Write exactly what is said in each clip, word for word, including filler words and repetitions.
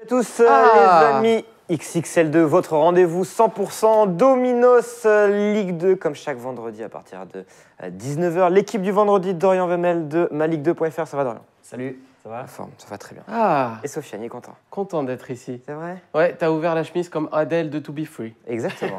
Tous ah. les amis, X X L deux, votre rendez-vous cent pour cent Dominos Ligue deux, comme chaque vendredi à partir de dix-neuf heures. L'équipe du vendredi, Dorian Vemel de ma ligue deux point F R. Ça va, Dorian? Salut, ça va? La forme, ça va très bien. Ah. Et Sofiane, il est content. Content d'être ici. C'est vrai? Ouais, t'as ouvert la chemise comme Adèle de To Be Free. Exactement.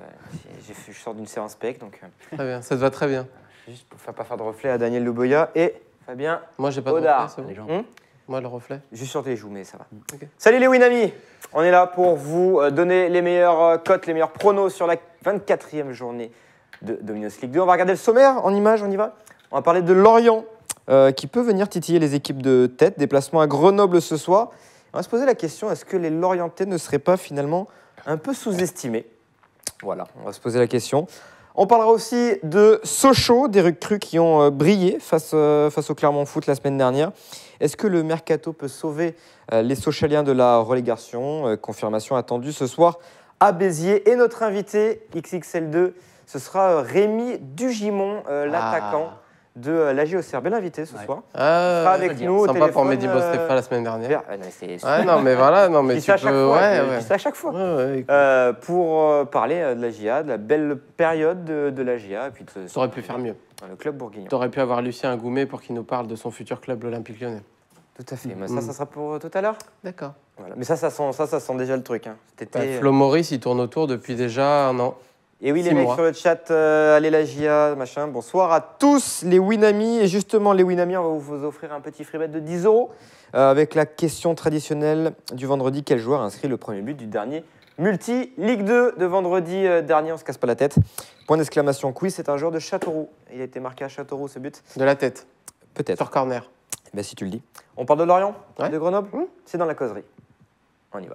J'ai fait, je sors d'une séance spec, donc... Très bien, ça te va très bien. Juste pour faire pas faire de reflet à Daniel Louboya et Fabien Moi, j'ai pas Audard. de reflet, c'est bon. hum Moi, le reflet. Juste sur tes joues, mais ça va. Okay. Salut les Winamis. On est là pour vous donner les meilleures cotes, les meilleurs pronos sur la vingt-quatrième journée de Dominos Ligue deux. On va regarder le sommaire en images, on y va. On va parler de Lorient, euh, qui peut venir titiller les équipes de tête. Déplacement à Grenoble ce soir. On va se poser la question, est-ce que les Lorientais ne seraient pas finalement un peu sous-estimés? Voilà, on va se poser la question. On parlera aussi de Sochaux, des recrues qui ont euh, brillé face, euh, face au Clermont Foot la semaine dernière. Est-ce que le mercato peut sauver euh, les Sochaliens de la relégation? euh, Confirmation attendue ce soir à Béziers. Et notre invité X X L deux, ce sera euh, Rémi Dugimon, euh, l'attaquant ah. de euh, l'A G O C R. Bel invité ce ouais. soir. Ah, il sera avec nous au sympa téléphone, pour Mehdi euh... Bostépha la semaine dernière. Ah, non, c'est ouais, non, mais voilà, non, mais je tu dis ça peux... fois, ouais, je ouais. dis ça à chaque fois. Ouais, ouais, euh, pour euh, parler euh, de la J A, de la belle période de, de la J A. Et puis de, T'aurais pu faire mieux. Le club bourguignon. T'aurais pu avoir Lucien Goumet pour qu'il nous parle de son futur club, l'Olympique Lyonnais. Tout à fait. Mmh. Mais ça, ça sera pour tout à l'heure. D'accord. Voilà. Mais ça, ça sent, ça, ça sent déjà le truc. Hein. Bah, Flo Maurice, il tourne autour depuis déjà un an. Et oui, les mecs mois. Sur le chat, euh, allez la J A, machin. Bonsoir à tous les Winamis. Et justement, les Winamis, on va vous offrir un petit freebet de dix euros euh, avec la question traditionnelle du vendredi. Quel joueur a inscrit le premier but du dernier multi Ligue deux de vendredi euh, dernier? On se casse pas la tête. Point d'exclamation quiz, c'est un joueur de Châteauroux. Il a été marqué à Châteauroux, ce but. De la tête. Peut-être. Sur corner. Ben, si tu le dis. On parle de Lorient, ouais. de Grenoble. Mmh. C'est dans la causerie. On y va.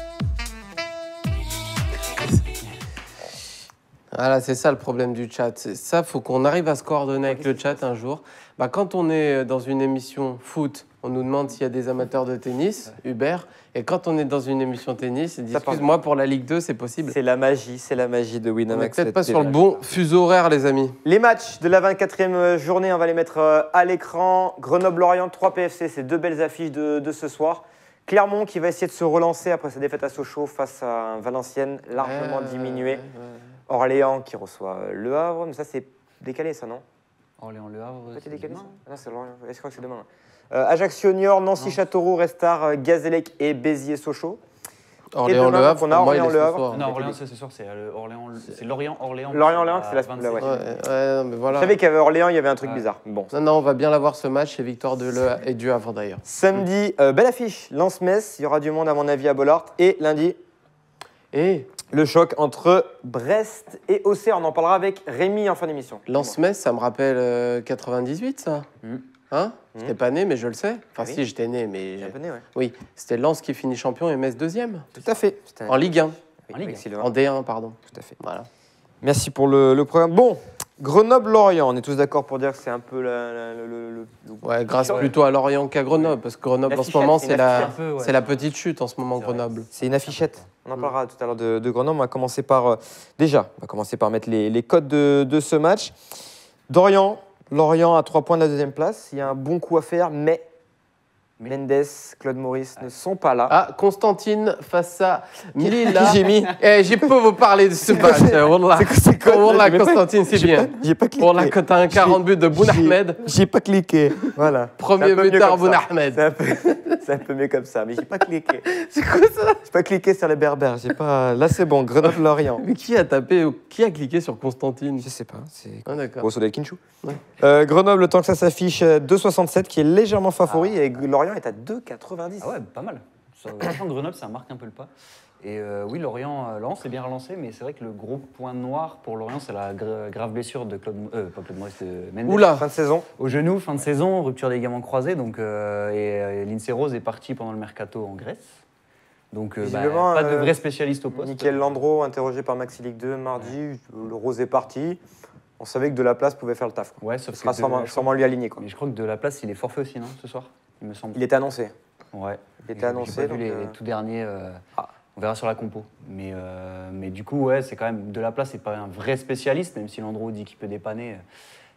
Voilà, c'est ça le problème du chat. Ça, faut qu'on arrive à se coordonner avec le chat un jour. Bah, quand on est dans une émission foot, on nous demande s'il y a des amateurs de tennis, ouais. Hubert. Et quand on est dans une émission tennis, ils disent excuse-moi, pour la Ligue deux, c'est possible. C'est la magie, c'est la magie de Winamax. On n'est peut-être pas sur le bon fuseau horaire, les amis. Les matchs de la vingt-quatrième journée, on va les mettre à l'écran. Grenoble-Lorient, trois P F C, c'est deux belles affiches de, de ce soir. Clermont qui va essayer de se relancer après sa défaite à Sochaux face à un Valenciennes largement euh, diminué. Ouais, ouais. Orléans qui reçoit Le Havre, mais ça c'est décalé ça, non? Orléans-Le Havre, c'est décalé ça? Ah non, c'est Lorient. Je crois que c'est demain. Euh, Ajaccio-Niort, Nancy-Châteauroux, Restart, Gazélec et Béziers-Sochaux. Orléans-Le Havre, on a Orléans-Le Havre. Non, Orléans, c'est sûr, c'est Orléans, c'est Lorient-Orléans. Lorient-Orléans, c'est la semaine. Ouais. Ouais, ouais, mais voilà. Je savais qu'il y avait Orléans, il y avait un truc ouais. bizarre. Bon. Non, non, on va bien l'avoir ce match, c'est victoire de Le et du Havre d'ailleurs. Samedi, euh, belle affiche, Lens-Metz, il y aura du monde à mon avis à Bollard. Et lundi, et le choc entre Brest et Auxerre, on en parlera avec Rémi en fin d'émission. Lens-Metz, ça me rappelle euh, quatre-vingt-dix-huit, ça. Mm. Hein mmh. J'étais pas né, mais je le sais. Enfin, oui. si, j'étais né, mais... J'étais né, ouais. Oui, c'était Lens qui finit champion et Metz deuxième. Tout à fait. En Ligue un. Oui, en Ligue un. En D un, pardon. Tout à fait. Voilà. Merci pour le, le programme. Bon, Grenoble-Lorient, on est tous d'accord pour dire que c'est un peu la, la, le, le, le... Ouais, grâce ouais. plutôt à Lorient qu'à Grenoble, parce que Grenoble, en ce moment, c'est la, ouais. la petite chute, en ce moment, Grenoble. C'est une affichette. On en parlera mmh. tout à l'heure de, de Grenoble. On va commencer par... Euh, déjà, on va commencer par mettre les, les codes de, de ce match. Dorian... Lorient à trois points de la deuxième place. Il y a un bon coup à faire, mais Mendes, Claude Maurice ah. ne sont pas là. Ah, Constantine face à Lille. J'ai mis. Eh, j'ai pas vous parler de ce match. C'est quoi Wallah, Constantine, c'est bien. J'ai pas cliqué. Wallah, quand t'as un quarante buts de Boun Ahmed. J'ai pas cliqué. Voilà. Premier buteur Boun Ahmed. C'est un peu mieux comme ça, mais j'ai pas cliqué. C'est quoi ça? J'ai pas cliqué sur les berbères. J'ai pas. Là, c'est bon. Grenoble-Lorient. Mais qui a tapé? Qui a cliqué sur Constantine? Je sais pas. Ah, d'accord. Bon, ça doit être Kinchou. Ouais. Euh, Grenoble, le temps que ça s'affiche, deux soixante-sept, qui est légèrement favori, ah. et Lorient est à deux quatre-vingt-dix. Ah ouais, pas mal. Franchement, Grenoble, ça marque un peu le pas. Et euh, oui, Lorient, euh, Lorient s'est bien relancé, mais c'est vrai que le gros point noir pour Lorient, c'est la gra grave blessure de Claude, euh, pas Claude Maurice, de Mendes. Oula, fin de saison. Au genou, fin de saison, rupture des ligaments croisés. Donc, euh, et, et Lindsay Rose est parti pendant le mercato en Grèce. Donc, euh, bah, pas de vrai spécialiste au poste. Mickaël Landreau, interrogé par Maxi Ligue deux mardi, ouais. le Rose est parti. On savait que De La Place pouvait faire le taf. Quoi. Ouais, sauf Ce sera que sûrement, de, sûrement lui aligné. Quoi. Mais je crois que De La Place, il est forfait aussi, non, ce soir, il me semble. Il était annoncé. Ouais. Il était annoncé. J'ai pas donc vu les, euh... les tout derniers. Euh, ah. On verra sur la compo. Mais, euh, mais du coup, ouais, c'est quand même De La Place, c'est pas un vrai spécialiste, même si Landreau dit qu'il peut dépanner.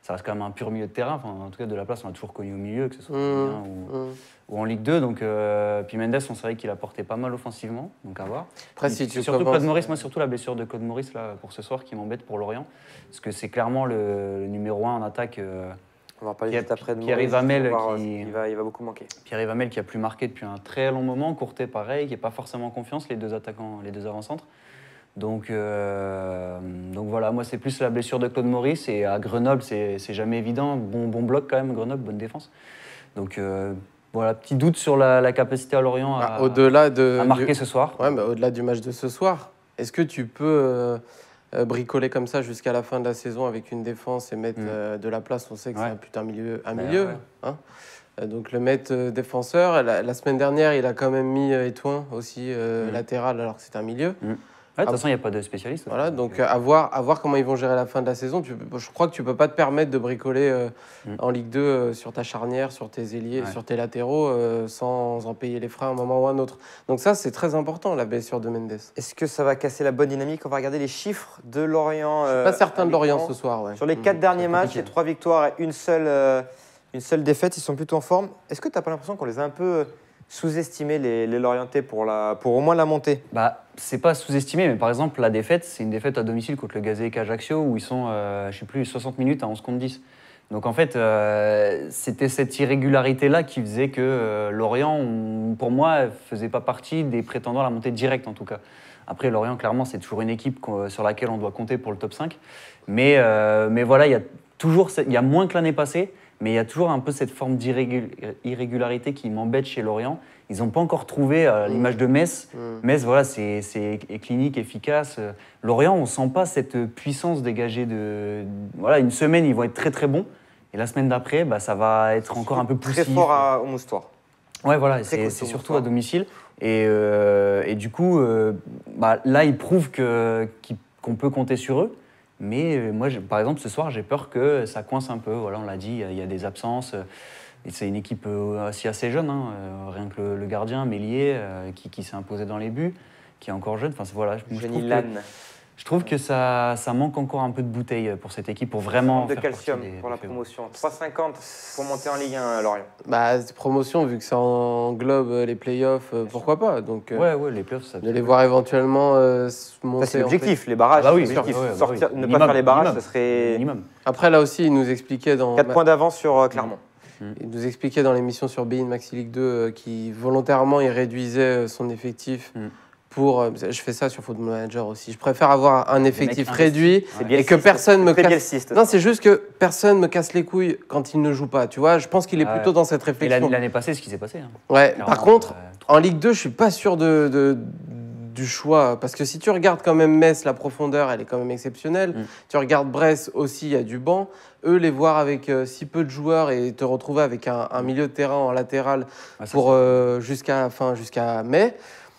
ça reste quand même un pur milieu de terrain. Enfin, en tout cas, de la place, on a toujours connu au milieu, que ce soit en Mmh, Ligue un ou, mmh. ou en Ligue deux. Donc, euh, puis Mendes, on savait qu'il apportait pas mal offensivement, donc à voir. Après, Et si puis tu surtout commences- Claude Maurice, moi surtout la blessure de Claude Maurice là, pour ce soir qui m'embête pour Lorient. Parce que c'est clairement le, le numéro un en attaque. euh, On va en parler Pierre- juste après de Pierre-Yves Maurice, Hamel on va voir, qui- il, va, il va beaucoup manquer. Pierre-Yves Hamel qui a plus marqué depuis un très long moment, Courtet pareil, qui n'est pas forcément confiance, les deux attaquants, les deux avant-centres. Donc, euh, donc voilà, moi c'est plus la blessure de Claude Maurice et à Grenoble c'est c'est jamais évident, bon, bon bloc quand même, Grenoble, bonne défense. Donc euh, voilà, petit doute sur la, la capacité à Lorient à, Bah, au-delà de, à marquer du- ce soir. Ouais, bah, au-delà du match de ce soir, est-ce que tu peux euh, euh, bricoler comme ça jusqu'à la fin de la saison avec une défense et mettre Mm. euh, de la place? On sait que Ouais. c'est un putain milieu, un Bah, milieu. ouais. Hein. Euh, donc le mettre euh, défenseur. La, la semaine dernière, il a quand même mis euh, Etouin aussi euh, Mm. latéral alors que c'est un milieu. Ouais, de toute façon, il n'y a pas de spécialiste. Voilà, donc euh, à, voir, à voir comment ils vont gérer la fin de la saison. Tu, je crois que tu peux pas te permettre de bricoler euh, Mm. en Ligue deux euh, sur ta charnière, sur tes ailiers, Ouais. sur tes latéraux, euh, sans en payer les frais à un moment ou à un autre. Donc ça, c'est très important, la blessure de Mendes. Est-ce que ça va casser la bonne dynamique? On va regarder les chiffres de Lorient. Je suis euh, pas certain à de Lorient l'écran. ce soir. Ouais. Sur les Mm. quatre derniers matchs, compliqué. il y a trois victoires et une seule, euh, une seule défaite. Ils sont plutôt en forme. Est-ce que tu n'as pas l'impression qu'on les a un peu euh, sous-estimés, les, les Lorientais, pour, la, pour au moins la montée? Bah, c'est pas sous-estimé, mais par exemple, la défaite, c'est une défaite à domicile contre le Gazé Ajaccio où ils sont, euh, je sais plus, soixante minutes à onze contre dix. Donc en fait, euh, c'était cette irrégularité-là qui faisait que euh, Lorient, on- pour moi, ne faisait pas partie des prétendants à la montée directe en tout cas. Après, Lorient, clairement, c'est toujours une équipe qu'on- sur laquelle on doit compter pour le top cinq. Mais, euh, mais voilà, il y a toujours, cette- il y a moins que l'année passée, mais il y a toujours un peu cette forme d'irrégularité qui m'embête chez Lorient. Ils n'ont pas encore trouvé, à l'image de Metz, Mm. Metz, voilà, c'est c'est clinique, efficace. Euh, Lorient, on ne sent pas cette puissance dégagée de... Voilà, une semaine, ils vont être très très bons. Et la semaine d'après, bah, ça va être encore un peu poussif. Très fort à- au moustoir. Ouais, voilà, Très c'est costaud, c'est surtout bonsoir. à domicile. Et, euh, et du coup, euh, bah, là, ils prouvent que- qu'ils- qu'on peut compter sur eux. Mais euh, moi, j'ai- par exemple, ce soir, j'ai peur que ça coince un peu. Voilà, on l'a dit, il y a- il y a des absences. euh, Et c'est une équipe euh, aussi assez jeune, hein, euh, rien que le, le gardien, Mélier, euh, qui, qui s'est imposé dans les buts, qui est encore jeune. Enfin, c'est- voilà, je, je Jenny trouve que, Lannes. je trouve que ça, ça manque encore un peu de bouteille pour cette équipe pour vraiment de faire calcium partie des- pour la des favoris. promotion. trois virgule cinquante pour monter en Ligue un, Lorient. Bah, cette promotion, vu que ça englobe euh, les playoffs, euh, pourquoi pas? Donc, euh, Ouais, ouais, les playoffs, ça de les voir éventuellement euh, se monter. Ça, c'est en l'objectif. Les barrages, Ah bah oui, c'est bien l'objectif. sûr, ouais, Sortir- bah oui. Ne pas Minimum, faire les barrages, minimum. ça serait minimum. play- Après, là aussi, il nous expliquait dans. quatre points d'avance sur euh, Clermont. Il nous expliquait dans l'émission sur Bein Maxi League deux euh, qu'il volontairement il réduisait euh, son effectif Mm. pour. euh, je fais ça sur Football Manager aussi. Je préfère avoir un effectif mecs réduit C'est et bielciste. que personne me Très casse. bielciste. Non, c'est juste que personne me casse les couilles quand il ne joue pas. Tu vois, je pense qu'il est Ah plutôt ouais. dans cette Et l'année réflexion. l'année passée, ce qui s'est passé. hein. Ouais. Clairement, Par contre, euh, en Ligue deux, je suis pas sûr de, de- du choix. Parce que si tu regardes quand même Metz, la profondeur, elle est quand même exceptionnelle. Mm. Tu regardes Brest aussi, il y a du banc. Eux, les voir avec euh, si peu de joueurs et te retrouver avec un, un milieu de terrain en latéral ouais, ça, pour c'est- euh, jusqu'à enfin, jusqu'à mai,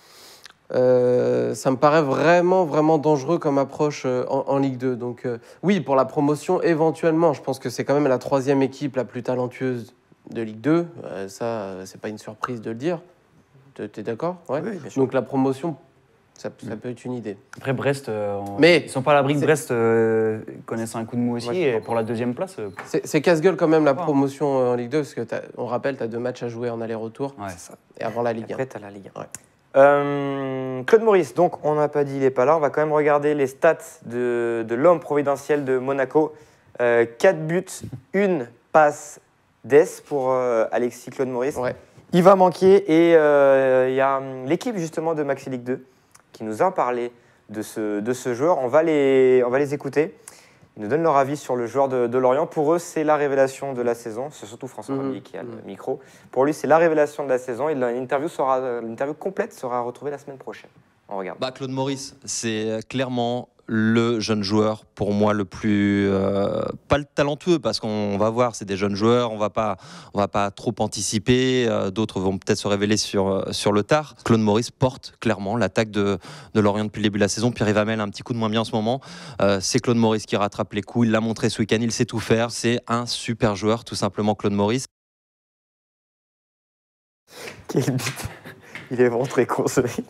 euh, ça me paraît vraiment, vraiment dangereux comme approche euh, en, en Ligue deux. Donc euh, oui, pour la promotion, éventuellement, je pense que c'est quand même la troisième équipe la plus talentueuse de Ligue deux. Euh, ça, euh, c'est pas une surprise de le dire. Tu es d'accord? Ouais. Oui, bien sûr. Donc la promotion, ça, ça peut être une idée. Après, Brest, euh, on- Mais ils sont pas à l'abri que c'est- Brest euh, connaisse un coup de mou aussi. Moi, je et comprends. pour la deuxième place, euh, C'est c'est casse-gueule quand même la Ouais. promotion euh, en Ligue deux, parce que t'as- on rappelle, tu as deux matchs à jouer en aller-retour ouais. et avant la Ligue un. Après, t'as la Ligue un. Ouais. Euh, Claude Maurice, donc on n'a pas dit, il n'est pas là. On va quand même regarder les stats de, de l'homme providentiel de Monaco. Euh, quatre buts, une passe d'Es pour euh, Alexis Claude Maurice. Ouais. Il va manquer et euh, il y a hum, l'équipe justement de Maxi Ligue deux qui nous a parlé de ce, de ce joueur. On va, les, on va les écouter. Ils nous donnent leur avis sur le joueur de, de Lorient. Pour eux, c'est la révélation de la saison. C'est surtout François Mhm. Rabier qui a le Mhm. micro. Pour lui, c'est la révélation de la saison. Et l'interview, sera, l'interview complète sera retrouvée la semaine prochaine. On regarde. Bah, Claude Maurice, c'est clairement le jeune joueur pour moi le plus euh, pas le talentueux, parce qu'on va voir, c'est des jeunes joueurs, on va pas on va pas trop anticiper, euh, d'autres vont peut-être se révéler sur euh, sur le tard. Claude Maurice porte clairement l'attaque de de Lorient depuis le début de la saison. Pierre-Yves Hamel a un petit coup de moins bien en ce moment. Euh, c'est Claude Maurice qui rattrape les coups, il l'a montré ce week-end, il sait tout faire. C'est un super joueur, tout simplement, Claude Maurice. Quel but. Il est vraiment très con, ce mec.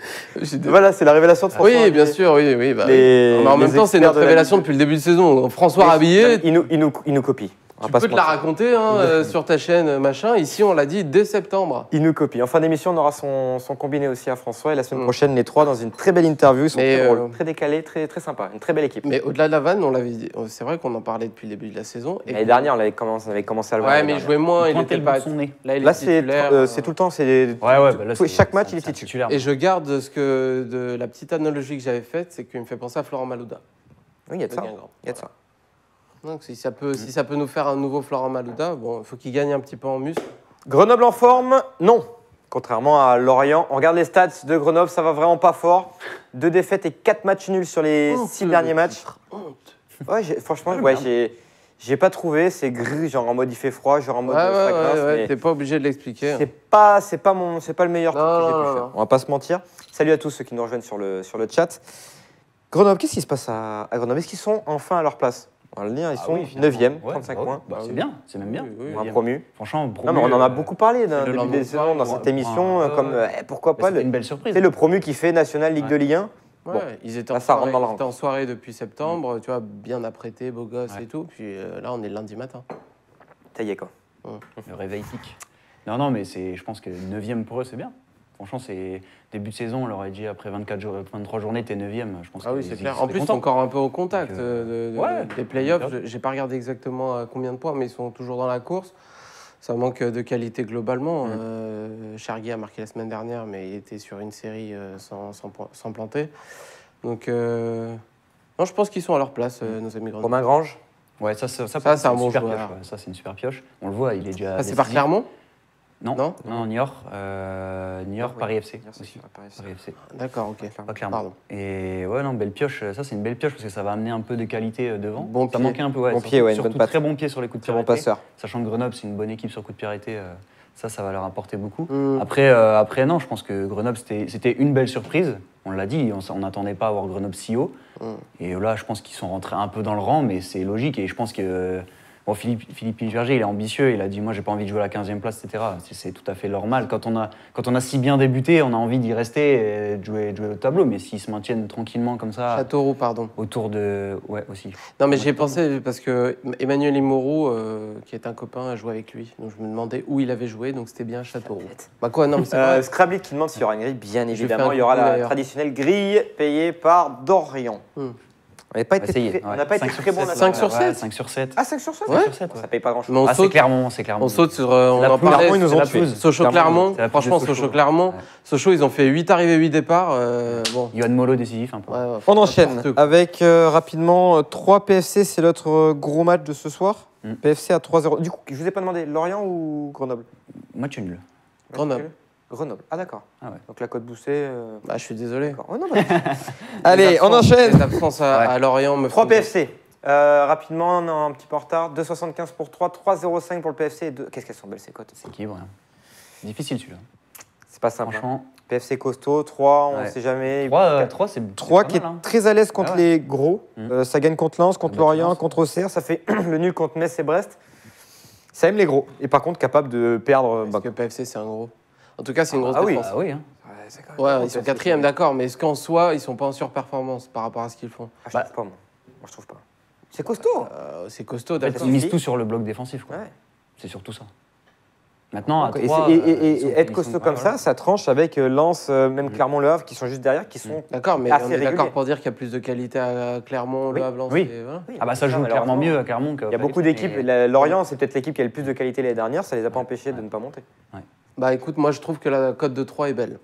Voilà, c'est la révélation de François. Oui, bien Rabillet. sûr, oui, oui. Bah, Les- oui. Mais en même les temps, c'est experts notre de la révélation musique. depuis le début de saison. François Rabillet, Il nous, il nous, il nous copie. On va tu pas peux se te la mentir. raconter hein, euh, sur ta chaîne, euh, machin. Ici, on l'a dit dès septembre. Il nous copie. En fin d'émission, on aura son, son combiné aussi à François. Et la semaine Mm. prochaine, les trois dans une très belle interview. Ils sont Mais, très drôles, euh, très décalés, très, très sympa. Une très belle équipe. Mais au-delà de la vanne, on l'avait dit. C'est vrai qu'on en parlait depuis le début de la saison. Et L'année dernière, on avait commencé, on avait commencé à le voir. Ouais, l'année mais il dernière. jouait moins. Il Pointer était le bout pas. de son nez. Là, il est Là, c'est titulaire, euh, euh, c'est tout le temps. C'est Ouais, ouais, bah là, tous- c'est- chaque match, c'est- il est c'est un titulaire. titulaire. Et je garde ce que de la petite analogie que j'avais faite, c'est qu'il me fait penser à Florent Malouda. Oui, il y a de de ça. Guingamp. Il y a de ça. Donc si ça peut, si ça peut nous faire un nouveau Florent Malouda, bon, il faut qu'il gagne un petit peu en muscle. Grenoble en forme? Non. Contrairement à Lorient. On regarde les stats de Grenoble, ça va vraiment pas fort. Deux défaites et quatre matchs nuls sur les Honte, six le derniers matchs. titre, honte. Ouais, j'ai- franchement, ouais, j'ai j'ai pas trouvé. C'est gris, genre en mode il fait froid, genre en Ouais, mode ouais, ça grince, ouais, ouais, mais t'es pas obligé de l'expliquer. c'est pas, c'est pas mon, c'est pas le meilleur truc Non, que j'ai non, pu non, faire. non. On va pas se mentir. Salut à tous ceux qui nous rejoignent sur le sur le chat. Grenoble, qu'est-ce qui se passe à, à Grenoble? Est-ce qu'ils sont enfin à leur place? On va le dire, ils Ah sont oui, finalement. neuvième, Ouais, trente-cinq bah ouais, points. bah, Ah c'est oui. bien, c'est même bien. Oui, oui, Un Neuvième. promu. Franchement, Non, promu, mais on en a euh, beaucoup parlé d'un le début lendemain de saison dans soir, cette ouais. émission, Ouais, euh, comme ouais. euh, eh, pourquoi bah, pas c'était le, une belle surprise. c'est le promu qui fait National Ligue Ouais. de Ligue un. Ouais, Bon, ils étaient là, en ça soirée, rentre dans le ils étaient rang. en soirée depuis septembre, tu vois, bien apprêtés, beaux gosses Ouais. et tout. Puis euh, là, on est le lundi matin. Ça y est quoi. Le réveil pique. Non, non, mais c'est, je pense que neuvième pour eux, c'est bien. Franchement, c'est début de saison, on leur a dit après vingt-quatre jours, vingt-trois journées, t'es neuvième. Je pense Ah oui, qu'ils- c'est ils clair. seraient En plus, ils sont contents. encore un peu au contact Donc, euh, de, de- ouais. des playoffs. Ouais. Je- J'ai pas regardé exactement à combien de points, mais ils sont toujours dans la course. Ça manque de qualité globalement. Mm. Euh, Chergui a marqué la semaine dernière, mais il était sur une série euh, sans, sans, po- sans planter. Donc, euh, non, je pense qu'ils sont à leur place, euh, nos amis Grenoble. Romain Grange. Ouais, ça, ça, ça, Ça, c'est un une bon super joueur. pioche. Ouais. Ça, c'est une super pioche. On le voit, il est déjà. Ah, c'est par décisif. Clermont Non, Non non, non, Niort, euh, Niort, Oui. Paris F C. Niort, c'est aussi. sûr, Paris F C. Paris F C. D'accord, ok. Pas clairement. Pardon. Et ouais, non, belle pioche. Ça, c'est une belle pioche parce que ça va amener un peu de qualité euh, devant. Bon ça pied. manquait un peu, ouais. Bon surtout- pied, ouais, une surtout bonne patte. très bon pied sur les coups de Très pied bon arrêtés. passeur. Sachant que Grenoble, c'est une bonne équipe sur coup de pied arrêté. euh, ça, ça va leur apporter beaucoup. Mm. Après, euh, après, non, je pense que Grenoble, c'était c'était une belle surprise. On l'a dit, on n'attendait pas à voir Grenoble si haut. Mm. Et là, je pense qu'ils sont rentrés un peu dans le rang, mais c'est logique. Et je pense que euh, bon, Philippe, Philippe Pinverger, il est ambitieux. Il a dit, moi, j'ai pas envie de jouer à la quinzième place, et cetera. C'est- C'est tout à fait normal. Quand on, a, quand on a si bien débuté, on a envie d'y rester et de jouer, de jouer au tableau. Mais s'ils se maintiennent tranquillement comme ça, Châteauroux, pardon. autour de... Ouais, aussi. Non, mais j'y ai pensé parce que Emmanuel Imourou, euh, qui est un copain, a joué avec lui. Donc je me demandais où il avait joué, donc c'était bien à Châteauroux. Bah quoi, non, mais c'est Euh, vrai. Scrabble qui demande s'il y aura une grille. Bien fait évidemment, un il y aura coucou, la d'ailleurs. traditionnelle grille payée par Dorian. Hmm. On n'a pas On va été essayer, très, on ouais. n'a pas été cinq sur très bon sept, là-dedans. cinq sur ouais, sept. cinq sur sept. Ah, cinq sur sept Ouais. sur sept, ouais. Ça paye pas grand-chose. Mais on Ah, c'est saute, Clermont, c'est Clermont. on saute sur. euh, on C'est la en pelouse. parlait. Clermont, ils nous c'est ont la tués. pelouse. Sochaux-Clermont, C'est la pelouse franchement, de Sochaux. Sochaux-Clermont. Ouais. Sochaux, ils ont fait huit arrivées, huit départs. euh, bon. Yohan Molo décisif un peu. Ouais, ouais, On enchaîne n'importe quoi. avec euh, rapidement euh, trois P F C, c'est notre euh, gros match de ce soir. Mm. P F C à trois zéro. Du coup, je vous ai pas demandé, Lorient ou Grenoble? Match nul. Grenoble. Grenoble. Ah d'accord. Ah ouais. Donc la cote boussée. euh, Bah, je suis désolé. d'accord. Oh, non, bah, Allez, Les on absences- enchaîne. Les absences à, Ouais. à Lorient me trois font- P F C. Euh, rapidement, on est un petit peu en retard. deux virgule soixante-quinze pour trois, trois virgule zéro cinq pour le P F C. et deux- Qu'est-ce qu'elles sont belles ces cotes? C'est équilibré. hein. Difficile celui-là. C'est pas simple. hein. Franchement, P F C costaud, trois, on Ouais. sait jamais. trois, trois, c'est c'est trois pas qui est mal, hein. très à l'aise contre Ah ouais. les gros. Mm. Euh, ça gagne contre Lens, contre Ça bat Lorient, Lens. contre Auxerre. Ça fait le nul contre Metz et Brest. Ça aime les gros. Et par contre, capable de perdre. bah, Parce que P F C, c'est un gros. En tout cas, c'est une grosse Ah oui. défense. Ah oui, hein. ouais, c'est quand même Ouais, gros, ils sont P F C. quatrième, d'accord, mais est-ce qu'en soi, ils sont pas en surperformance par rapport à ce qu'ils font? Ah, je Bah. trouve pas, moi. Moi, je trouve pas. C'est costaud. Euh, C'est costaud, En fait, d'accord. ils misent suffit. tout sur le bloc défensif. quoi. Ouais. C'est surtout ça. Maintenant, à Et, trois, c'est- et- euh, et- et ils sont- être ils costaud sont- comme ah, ça, voilà. ça tranche avec euh, Lens, euh, même Mm. Clermont-Le Havre, qui sont juste derrière, qui sont. D'accord, mais assez on est d'accord régulier. pour dire qu'il y a plus de qualité à Clermont, Oui. Le Havre, Lens, Oui. et voilà. Oui, Ah bah ça joue malheureusement. clairement mieux à Clermont qu'à Il y a beaucoup Paris, d'équipes. mais- La- Lorient, c'est peut-être l'équipe qui a le plus de qualité l'année dernière. Ça les a pas empêchés de ne pas monter. Bah écoute, moi je trouve que la cote de trois est belle.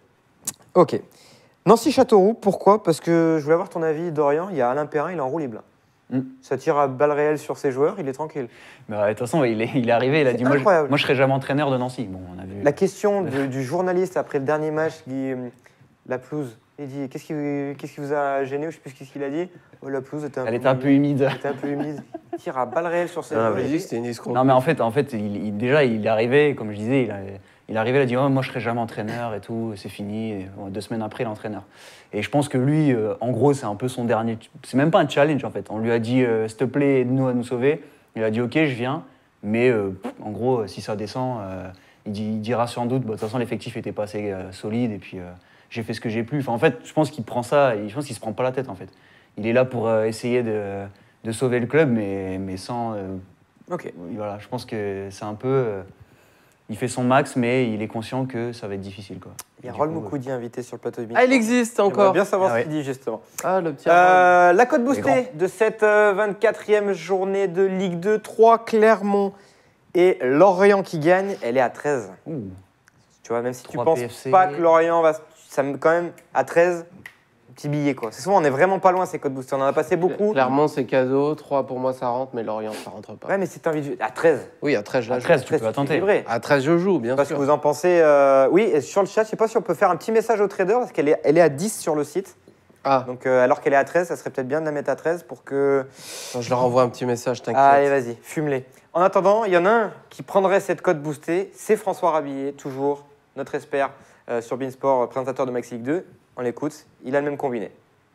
Ok. Nancy-Châteauroux, pourquoi? Parce que je voulais avoir ton avis, Dorian. Il y a Alain Perrin, il est en roue libre. Mm. Ça tire à balles réelles sur ses joueurs, il est tranquille. Bah, de toute façon, il est, il est arrivé, il a C'est dit moi je, incroyable. moi je serai jamais entraîneur de Nancy. Bon, on a vu. La question de- du journaliste après le dernier match, qui, euh, la pelouse, il dit qu'est-ce qui, qu'est-ce qui vous a gêné? Je sais plus ce qu'il a dit. Oh, la pelouse était un, Elle peu, était un peu humide. elle était un peu humide. Il tire à balles réelles sur ses Ah, joueurs. mais Il il dit dit, que c'était une escroc. Non mais en fait, en fait, il, il- déjà il est arrivé, comme je disais, il, a, il est arrivé, il a dit oh, moi je serai jamais entraîneur et tout, c'est fini. Et, bon, deux semaines après, il est entraîneur. Et je pense que lui, euh, en gros, c'est un peu son dernier. C'est même pas un challenge en fait. On lui a dit euh, s'il te plaît, aide-nous à nous sauver. Il a dit ok, je viens, mais euh, pff, en gros, si ça descend, euh, il, dit- il dira sans doute. Bah, de toute façon, l'effectif était pas assez euh, solide et puis. euh, j'ai fait ce que j'ai pu. Enfin, en fait, je pense qu'il prend ça, je pense qu'il se prend pas la tête en fait. Il est là pour euh, essayer de, de sauver le club, mais, mais sans. Euh, Ok. Voilà, je pense que c'est un peu. Euh, il fait son max, mais il est conscient que ça va être difficile, quoi. Il y a Du Rol coup, Moukoudi invité sur le plateau de Ah, il existe J'aimerais encore. bien savoir Ah ce ouais. qu'il dit justement. Ah, le petit. Euh, la cote Les boostée de cette euh, vingt-quatrième journée de Ligue deux, trois Clermont et Lorient qui gagnent, elle est à treize. Ouh. Tu vois, même si tu trois penses P F C. pas que Lorient va, ça me quand même à treize, petit billet quoi. C'est souvent on est vraiment pas loin ces cotes boostées, on en a passé beaucoup. Clairement, c'est cadeau. trois pour moi, ça rentre, mais Lorient, ça rentre pas. Ouais, mais c'est envie de... à treize. Oui, à treize, je la À joue. treize, tu treize, peux la tenter. équilibré. À treize, je joue, bien Je sais pas ce sûr. que vous en pensez. euh, Oui, et sur le chat, je sais pas si on peut faire un petit message au trader parce qu'elle est, elle est à dix sur le site. Ah, Donc euh, alors qu'elle est à treize, ça serait peut-être bien de la mettre à treize pour que. attends, je leur envoie un petit message, t'inquiète. Allez, vas-y, fume-les. En attendant, il y en a un qui prendrait cette cote boostée, c'est François Rabillet, toujours notre expert euh, sur Beansport, présentateur de Maxi League deux. On l'écoute, il a le même combiné.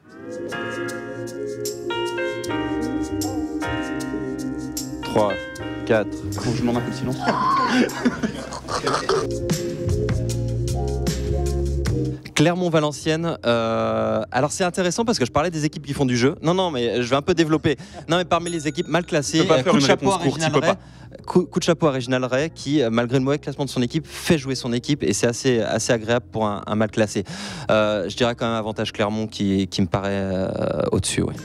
trois, quatre. Faut que je demande un peu de silence. Clermont-Valenciennes, euh, alors c'est intéressant parce que je parlais des équipes qui font du jeu. Non, non, mais je vais un peu développer. Non, mais parmi les équipes mal classées, Je peux pas euh, faire coup de une chapeau à réponse courte, Réginald il peut Ray. pas. Coup, coup de chapeau à Réginald Ray qui, euh, malgré le mauvais classement de son équipe, fait jouer son équipe et c'est assez, assez agréable pour un, un mal classé. Euh, je dirais quand même avantage Clermont qui, qui me paraît euh, au-dessus. Oui.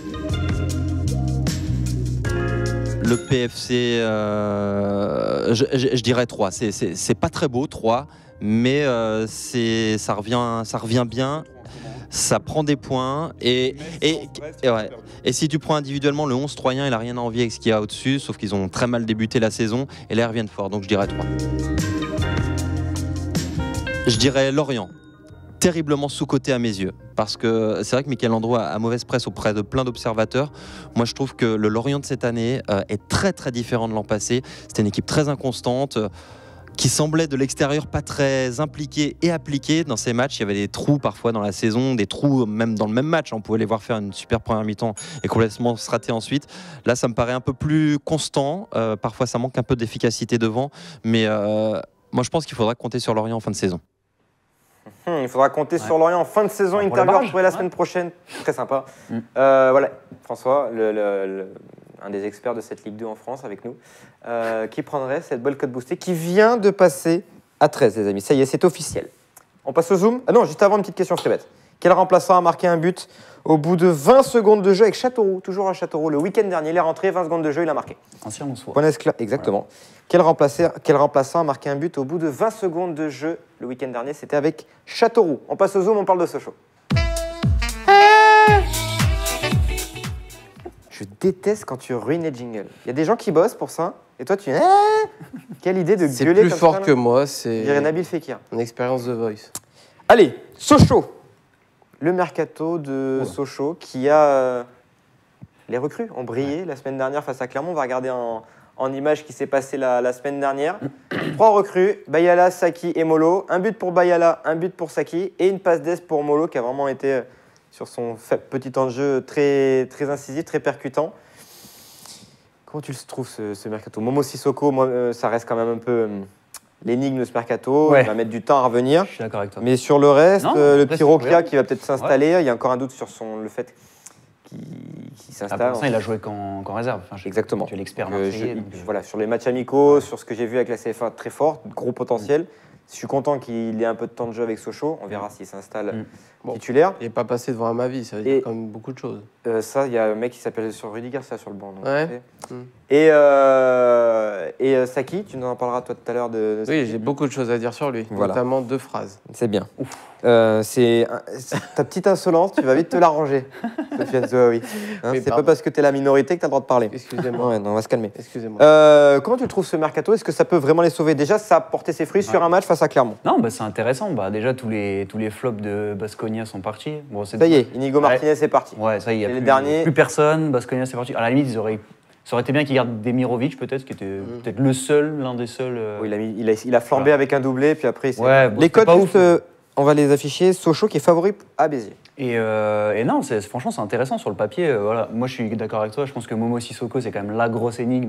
Le P F C, euh, je, je- je dirais trois. C'est- C'est c'est pas très beau, trois, mais euh, c'est- ça, revient, ça revient bien. Ça prend des points. Et, et, et, ouais. Et si tu prends individuellement le onze troyen, il n'a rien à envier avec ce qu'il y a au-dessus, sauf qu'ils ont très mal débuté la saison. Et là, ils reviennent fort, donc je dirais trois. Je dirais Lorient. Terriblement sous-coté à mes yeux. Parce que c'est vrai que Michael Landreau a, a mauvaise presse auprès de plein d'observateurs. Moi, je trouve que le Lorient de cette année euh, est très très différent de l'an passé. C'était une équipe très inconstante, euh, qui semblait de l'extérieur pas très impliquée et appliquée dans ces matchs. Il y avait des trous parfois dans la saison, des trous même dans le même match. On pouvait les voir faire une super première mi-temps et complètement se rater ensuite. Là, ça me paraît un peu plus constant. Euh, parfois, ça manque un peu d'efficacité devant. Mais euh, moi, je pense qu'il faudra compter sur Lorient en fin de saison. Hum, il faudra compter Ouais. sur Lorient en fin de saison. Ah, pour le Interview barrage, retrouvée la ouais. semaine prochaine. Très sympa. Mm. Euh, voilà, François, le- le- le- un des experts de cette Ligue deux en France avec nous, euh, qui prendrait cette belle cote boostée qui vient de passer à treize, les amis. Ça y est, c'est officiel. On passe au zoom. Ah non, juste avant, une petite question free bet. Quel remplaçant a marqué un but au bout de vingt secondes de jeu avec Châteauroux, toujours à Châteauroux, le week-end dernier, il est rentré, vingt secondes de jeu, il a marqué. Ancien en soi. Point escla- Exactement. Quel, remplacé- quel remplaçant a marqué un but au bout de vingt secondes de jeu le week-end dernier? C'était avec Châteauroux. On passe au zoom, on parle de Sochaux. Je déteste quand tu ruines les jingles. Il y a des gens qui bossent pour ça, et toi tu... Ah quelle idée de C'est gueuler plus comme fort ça, là. que moi, Je c'est dirais Nabil Fekir. une expérience de Voice. Allez, Sochaux. Le mercato de Oula. Sochaux qui a... euh, les recrues ont brillé la semaine dernière face à Clermont. On va regarder en, en image ce qui s'est passé la, la semaine dernière. Trois recrues, Bayala, Saki et Molo. Un but pour Bayala, un but pour Saki et une passe d'ess pour Molo qui a vraiment été euh, sur son fa- petit temps de jeu très, très incisif, très percutant. Comment tu le trouves ce, ce mercato? Momo Sissoko, moi, euh, ça reste quand même un peu euh, l'énigme de ce mercato. Ouais. Il va mettre du temps à revenir. Je suis d'accord avec toi. Mais sur le reste, Non, euh, le après, petit c'est Rokia cohérent. qui va peut-être s'installer, il y a encore un doute sur son, le fait qu'il qu'il Ah, pour s'installe. l'instant, il a joué qu'en qu'en réserve. Enfin, je- Exactement. Tu es l'expert Donc, euh, marseillais. je- donc, euh, voilà, sur les matchs amicaux, sur ce que j'ai vu avec la C F A, très fort, gros potentiel. Je suis content qu'il ait un peu de temps de jeu avec Sochaux. On verra s'il s'installe Mm. Bon. titulaire. Il n'est pas passé devant un Mavi, ça veut Et- dire quand même beaucoup de choses. Euh, ça, il y a un mec qui s'appelle sur Rudy Garcia sur le banc. donc, Ouais. tu sais. Mm. Et, euh, et euh, Saki, tu nous en parleras toi tout à l'heure de, de Oui, j'ai beaucoup de choses à dire sur lui, Voilà. notamment deux phrases. C'est bien. Euh, c'est c'est- ta petite insolence, tu vas vite te l'arranger, Sofiane Zouaoui. Hein, Oui, c'est pas pardon. parce que tu es la minorité que tu as le droit de parler. Excusez-moi. Ouais, non, on va se calmer. Excusez-moi. Euh, comment tu le trouves ce mercato? Est-ce que ça peut vraiment les sauver? Déjà, ça a porté ses fruits sur un match face à Clermont. Non, bah, c'est intéressant. Bah, déjà, tous les, tous les flops de Baskonia sont partis. Bon, c'est Ça y est, Inigo Martinez est parti. Ouais, ça y est, il y a Et les plus, derniers- plus personne. Baskonia, c'est parti. À la limite, ils auraient, ça aurait été bien qu'ils gardent Demirovic, peut-être, qui était Mm. peut-être le seul, l'un des seuls. euh, Oui, il, a mis- il a, il a flambé Voilà. avec un doublé, puis après, il s'est- Ouais, bon, les c'était codes, pas juste, ouf. euh, on va les afficher. Sochaux qui est favori à Béziers. Et, euh, et non, c'est- franchement, c'est intéressant sur le papier. euh, voilà. Moi, je suis d'accord avec toi. Je pense que Momo Sissoko, c'est quand même la grosse énigme.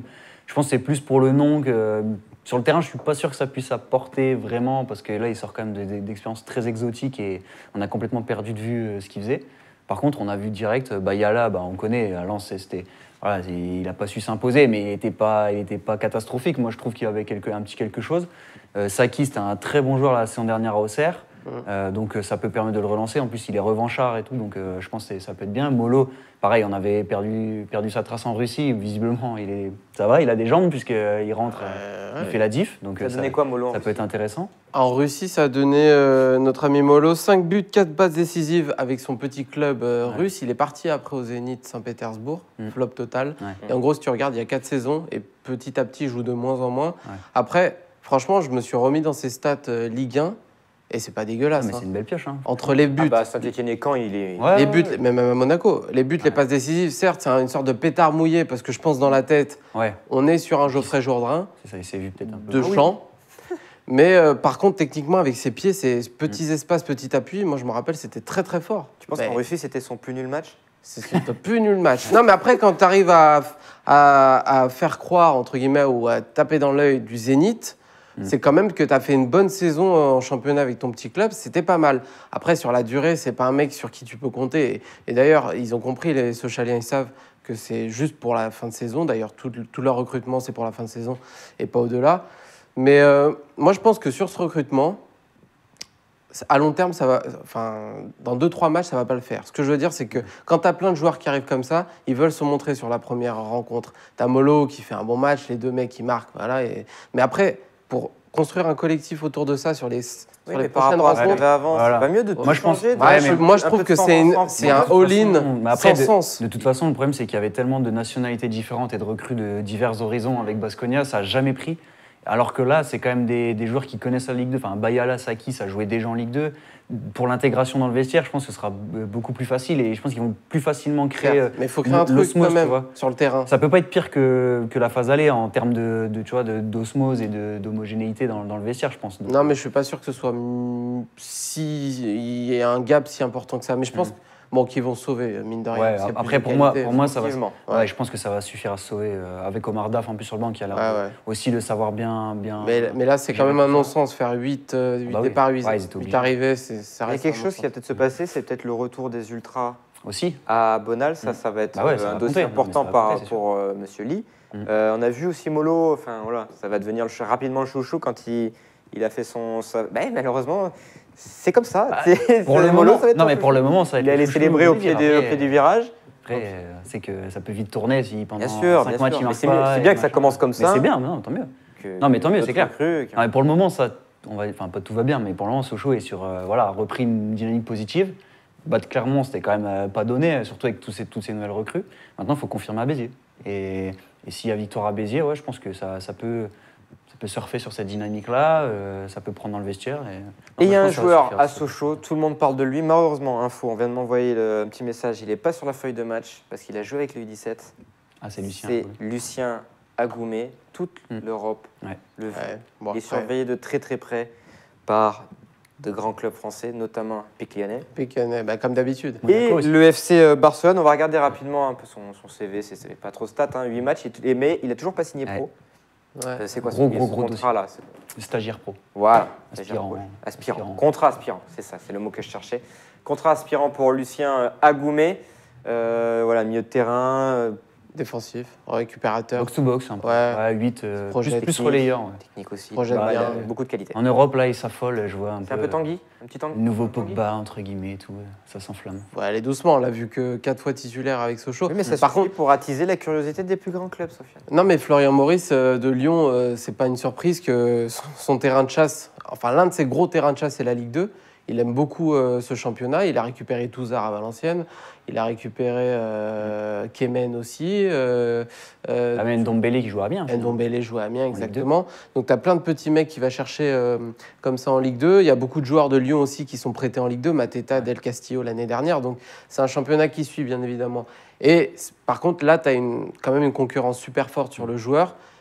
Je pense que c'est plus pour le nom que. Sur le terrain, je suis pas sûr que ça puisse apporter vraiment, parce que là, il sort quand même des- des expériences très exotiques et on a complètement perdu de vue euh, ce qu'il faisait. Par contre, on a vu direct, bah, Yala, bah, on connaît, à Lens, c'était, voilà, il n'a pas su s'imposer, mais il n'était pas, il était pas catastrophique. Moi, je trouve qu'il avait quelque, un petit quelque chose. Euh, Saki, c'était un très bon joueur la saison dernière à Auxerre, euh, donc euh, ça peut permettre de le relancer. En plus, il est revanchard et tout, donc euh, je pense que ça peut être bien. Molo, pareil, on avait perdu, perdu sa trace en Russie. Visiblement, il est, ça va, il a des jambes puisqu'il rentre, euh, il fait la diff. Donc Ça a euh, donné quoi, Molo en ça peut être intéressant. En Russie, ça a donné euh, notre ami Molo cinq buts, quatre passes décisives avec son petit club euh, Ouais. russe. Il est parti après au Zénith Saint-Pétersbourg, Mm. flop total. Ouais. Et en gros, si tu regardes, il y a quatre saisons et petit à petit, il joue de moins en moins. Ouais. Après, franchement, je me suis remis dans ses stats euh, Ligue un et c'est pas Ah, dégueulasse. mais hein. c'est une belle pioche. Hein. Entre les buts, Ah bah, Saint-Etienne et Caen, il est. Ouais. les buts, même à Monaco, les buts, les Ouais. passes décisives, certes, c'est une sorte de pétard mouillé parce que je pense dans la tête, Ouais, on est sur un Geoffrey Jourdain c'est ça, il s'est vu peut-être un peu. de Ah oui. champ. Mais euh, par contre, techniquement, avec ses pieds, ces petits espaces, petit appui, moi je me rappelle, c'était très très fort. Tu penses Mais qu'en Russie, c'était son plus nul match? c'est le plus nul match. Non, mais après, quand tu arrives à, à, à faire croire, entre guillemets, ou à taper dans l'œil du Zénith, Mm. c'est quand même que tu as fait une bonne saison en championnat avec ton petit club, c'était pas mal. Après, sur la durée, c'est pas un mec sur qui tu peux compter. Et, et d'ailleurs, ils ont compris, les Sochaliens, ils savent que c'est juste pour la fin de saison. D'ailleurs, tout, tout leur recrutement, c'est pour la fin de saison et pas au-delà. Mais euh, moi, je pense que sur ce recrutement, à long terme, ça va, enfin, dans deux trois matchs, ça va pas le faire. Ce que je veux dire, c'est que quand tu as plein de joueurs qui arrivent comme ça, ils veulent se montrer sur la première rencontre. Tu as Molo qui fait un bon match, les deux mecs qui marquent. Voilà, et... Mais après, pour construire un collectif autour de ça sur les, sur Oui, les mais par prochaines rapport à ce qu'il y rencontres, avait avant, Voilà. c'est pas mieux de tout Moi, je pense- changer, de Ouais, Ouais, je- mais moi je un trouve peu de que temps c'est une- ensemble. c'est Mais un de toute all-in façon, mais après, sans de- sens. De toute façon, le problème, c'est qu'il y avait tellement de nationalités différentes et de recrues de divers horizons avec Baskonia, ça n'a jamais pris. Alors que là, c'est quand même des, des joueurs qui connaissent la Ligue deux. Enfin, Bayala, Saki, ça jouait déjà en Ligue deux. Pour l'intégration dans le vestiaire, je pense que ce sera b- beaucoup plus facile et je pense qu'ils vont plus facilement créer. euh, Mais il faut créer un truc l'osmose, quand tu même vois. sur le terrain. Ça peut pas être pire que, que la phase aller en termes de, de, tu vois, de- d'osmose et de, d'homogénéité dans, dans le vestiaire, je pense. Donc, Non, mais je suis pas sûr que ce soit mm, si il y ait un gap si important que ça. Mais je pense Mm. bon qu'ils vont se sauver mine de rien. Ouais, parce qu'il y a plus après, de pour moi, qualité, pour moi, ça va. Effectivement. Ouais. Ouais, je pense que ça va suffire à se sauver euh, avec Omar Daf en plus sur le banc qui a l'air Ouais, ouais. aussi de savoir bien. bien Mais, mais là, c'est quand J'ai même un vu non-sens. Faire huit, euh, huit bah oui. départs, huit Ouais, ils étaient obligés. arrivées, c'est- ça Il y a reste quelque un chose qui va non-sens. peut-être se passer, c'est peut-être le retour des ultras aussi. à Bonal. Ça, Mm. ça va être Bah ouais, euh, ça un va dossier compter. Non, mais important ça va par, compter, c'est sûr. pour euh, Monsieur Lee. Mm. Euh, on a vu aussi Molo, enfin voilà, ça va devenir le, ch- rapidement le chouchou quand il, il a fait son. sa- Ben, malheureusement, c'est comme ça. Bah, c'est- Pour c'est- le Molo, moment, ça va être non un mais chouchou. pour le moment, ça va être Il est allé le célébrer chouchou au pied, Olivier. des- au Après, pied du virage. Après, euh, c'est que ça peut vite tourner si pendant Bien sûr, cinq bien matchs sûr. il Mais marque c'est bien- pas. c'est et bien que ça machin. commence comme Mais ça. c'est bien, non, tant mieux. que- Non, mais tant mieux, d'autres c'est clair. recrues qui- Non, mais pour le moment, ça, on va, enfin, pas tout va bien, mais pour le moment, Sochaux est sur, euh, voilà, a repris une dynamique positive. Battre Clermont, c'était quand même euh, pas donné, surtout avec tous ces, toutes ces nouvelles recrues. Maintenant, il faut confirmer à Béziers. Et, et s'il y a victoire à Béziers, ouais, je pense que ça, ça peut, ça peut surfer sur cette dynamique-là, euh, ça peut prendre dans le vestiaire. Et, non, Et il y a je un pense que ça va joueur suffire à ce- Sochaux, tout le monde parle de lui. Malheureusement, info, on vient de m'envoyer le un petit message. Il n'est pas sur la feuille de match parce qu'il a joué avec le U dix-sept. Ah, c'est Lucien. C'est ouais. Lucien Agoumé. Toute Mm. l'Europe Ouais. le veut. Ouais, bon, Il est après, surveillé de très très près par de grands clubs français, notamment Pic Lyonnais. Pécanet, bah, comme d'habitude. Monaco Et aussi. le F C euh, Barcelone, on va regarder rapidement un peu son, son C V, c'est c'est pas trop stat, hein, huit matchs, il est- mais il n'a toujours pas signé pro. Ouais. Euh, C'est quoi Gros, son, gros, son gros contrat là c'est- Le stagiaire pro. Voilà, Aspirant. aspirant. aspirant. Aspirant. Contrat aspirant, c'est ça, c'est le mot que je cherchais. Contrat aspirant pour Lucien euh, Agoumé. Euh, voilà, milieu de terrain, euh, Défensif, récupérateur. Box to box, un peu. Ouais. Ouais, huit, euh, Projet plus, plus technique. relayeur. ouais. technique aussi. Projette Bah, il a bien. beaucoup de qualité. En Europe, là, il s'affole, je vois un C'est peu. un peu Tanguy, un petit Tanguy. Nouveau Tanguy. Pogba, entre guillemets, et tout. ouais, Ça s'enflamme. Ouais, allez doucement, on l'a vu que quatre fois titulaire avec Sochaux. Oui, mais ça Par suffit contre, pour attiser la curiosité des plus grands clubs, Sofiane. non mais Florian Maurice euh, de Lyon, euh, c'est pas une surprise que son, son terrain de chasse, enfin l'un de ses gros terrains de chasse, c'est la Ligue deux. Il aime beaucoup euh, ce championnat. Il a récupéré Touzard à Valenciennes. Il a récupéré euh, Kemen aussi. Euh, euh, Ah, mais Ndombele qui jouera bien. Ndombele joue à Amiens, Ligue deux. exactement. Donc, tu as plein de petits mecs qui va chercher euh, comme ça en Ligue deux. Il y a beaucoup de joueurs de Lyon aussi qui sont prêtés en Ligue deux. Mateta, Del Castillo l'année dernière. Donc, c'est un championnat qui suit, bien évidemment. Et c- par contre, là, tu as une, quand même une concurrence super forte sur le joueur.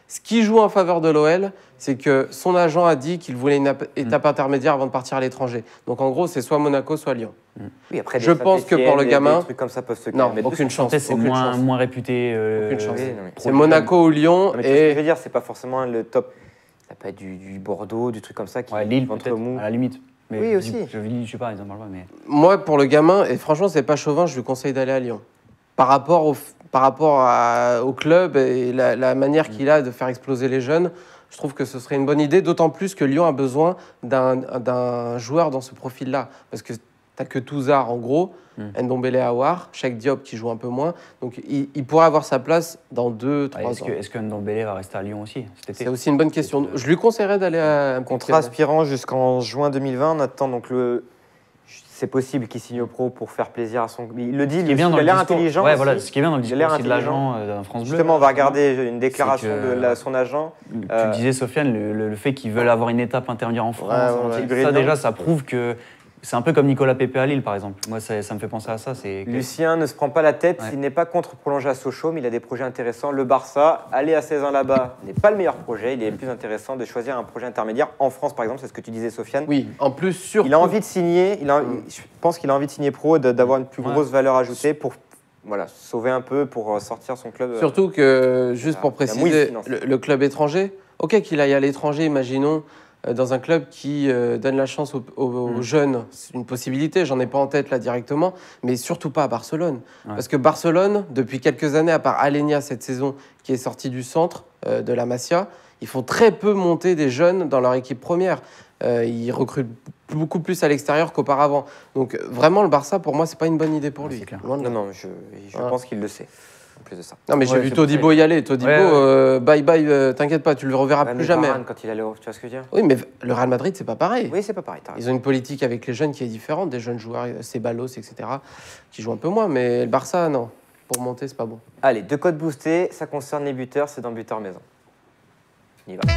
Ce qui joue en faveur de l'O L, c'est que son agent a dit qu'il voulait une ap- étape intermédiaire avant de partir à l'étranger. Donc en gros, c'est soit Monaco, soit Lyon. Oui, après, des Je pense que pour Saint-Étienne, le des- gamin- des trucs comme ça peuvent se Non, calmer. aucune chance. C'est Aucune moins, chance. moins réputé. euh, Aucune chance. Oui, non, mais- C'est Monaco ou Lyon Non, mais tu vois ce que je et veux dire, c'est pas forcément le top. Ça peut être du, du Bordeaux, du truc comme ça qui Ouais, Lille, ventre peut-être, mou. à la limite. Mais Oui, je aussi. dis- Je, je, je sais pas, ils en parlent pas, mais. moi, pour le gamin, et franchement, c'est pas chauvin, je lui conseille d'aller à Lyon. Par rapport au, f- par rapport à- au club et la, la manière qu'il a de faire exploser les jeunes, je trouve que ce serait une bonne idée, d'autant plus que Lyon a besoin d'un d'un joueur dans ce profil-là. Parce que t'as que Touzard, en gros, Mm. Ndombele Aouar, Cheikh Diop qui joue un peu moins. Donc, il, il pourrait avoir sa place dans deux, Ouais, trois Est-ce ans. que, est-ce que Ndombele va rester à Lyon aussi cet été? C'est aussi une bonne question. Je lui conseillerais d'aller à un Contrat aspirant jusqu'en juin deux mille vingt. On attend donc le. C'est possible qu'il signe au pro pour faire plaisir à son. Il le dit, Ce qui lui est bien aussi, dans il a le l'air discours- intelligent. Ouais, aussi. voilà, ce qui est bien dans le Il a l'air discours aussi de intelligent. l'agent euh, d'un France Bleu. Justement, on va regarder une déclaration que- de la- son agent. Tu Euh, le disais, Sofiane, le, le- le fait qu'ils veulent avoir une étape intermédiaire en France, Ouais, ouais, avant- ouais. ça déjà, ça prouve que c'est un peu comme Nicolas Pepe à Lille, par exemple. Moi, ça, ça me fait penser à ça. C'est que- Lucien ne se prend pas la tête, Ouais. il n'est pas contre prolonger à Sochaux, mais il a des projets intéressants. Le Barça, aller à seize ans là-bas n'est pas le meilleur projet, il est plus intéressant de choisir un projet intermédiaire en France, par exemple, c'est ce que tu disais, Sofiane. Oui, en plus, surtout... Il a envie de signer, il a- Mm. je pense qu'il a envie de signer pro, de- d'avoir une plus Ouais. grosse valeur ajoutée pour voilà, sauver un peu, pour euh, sortir son club. euh, Surtout que, juste la- pour la mouise préciser, financière. le, le club étranger, ok qu'il aille à l'étranger, imaginons, euh, dans un club qui euh, donne la chance aux, aux- aux Mm. jeunes, c'est une possibilité, j'en ai pas en tête là directement, mais surtout pas à Barcelone. Ouais. Parce que Barcelone, depuis quelques années, à part Alenia cette saison, qui est sorti du centre euh, de la Masia, ils font très peu monter des jeunes dans leur équipe première. Euh, ils recrutent beaucoup plus à l'extérieur qu'auparavant. Donc euh, vraiment, le Barça, pour moi, c'est pas une bonne idée pour Ouais, lui. c'est clair. Loin de là. Non, non, je, je Ouais. pense qu'il le sait, en plus de ça. Non, mais j'ai Ouais, vu c'est Todibo pour ça. y aller. Todibo, Ouais, ouais. euh, bye bye, euh, t'inquiète pas, tu le reverras Ouais, plus mais jamais. Varane, quand il allait au... Tu vois ce que je veux dire Oui, mais le Real Madrid, c'est pas pareil. Oui, c'est pas pareil, t'as raison. Ils ont une politique avec les jeunes qui est différente, des jeunes joueurs, euh, Ceballos, et cetera, qui jouent un peu moins. Mais le Barça, non. Pour monter, c'est pas bon. Allez, deux codes boostés, ça concerne les buteurs, c'est dans buteur maison. On y va.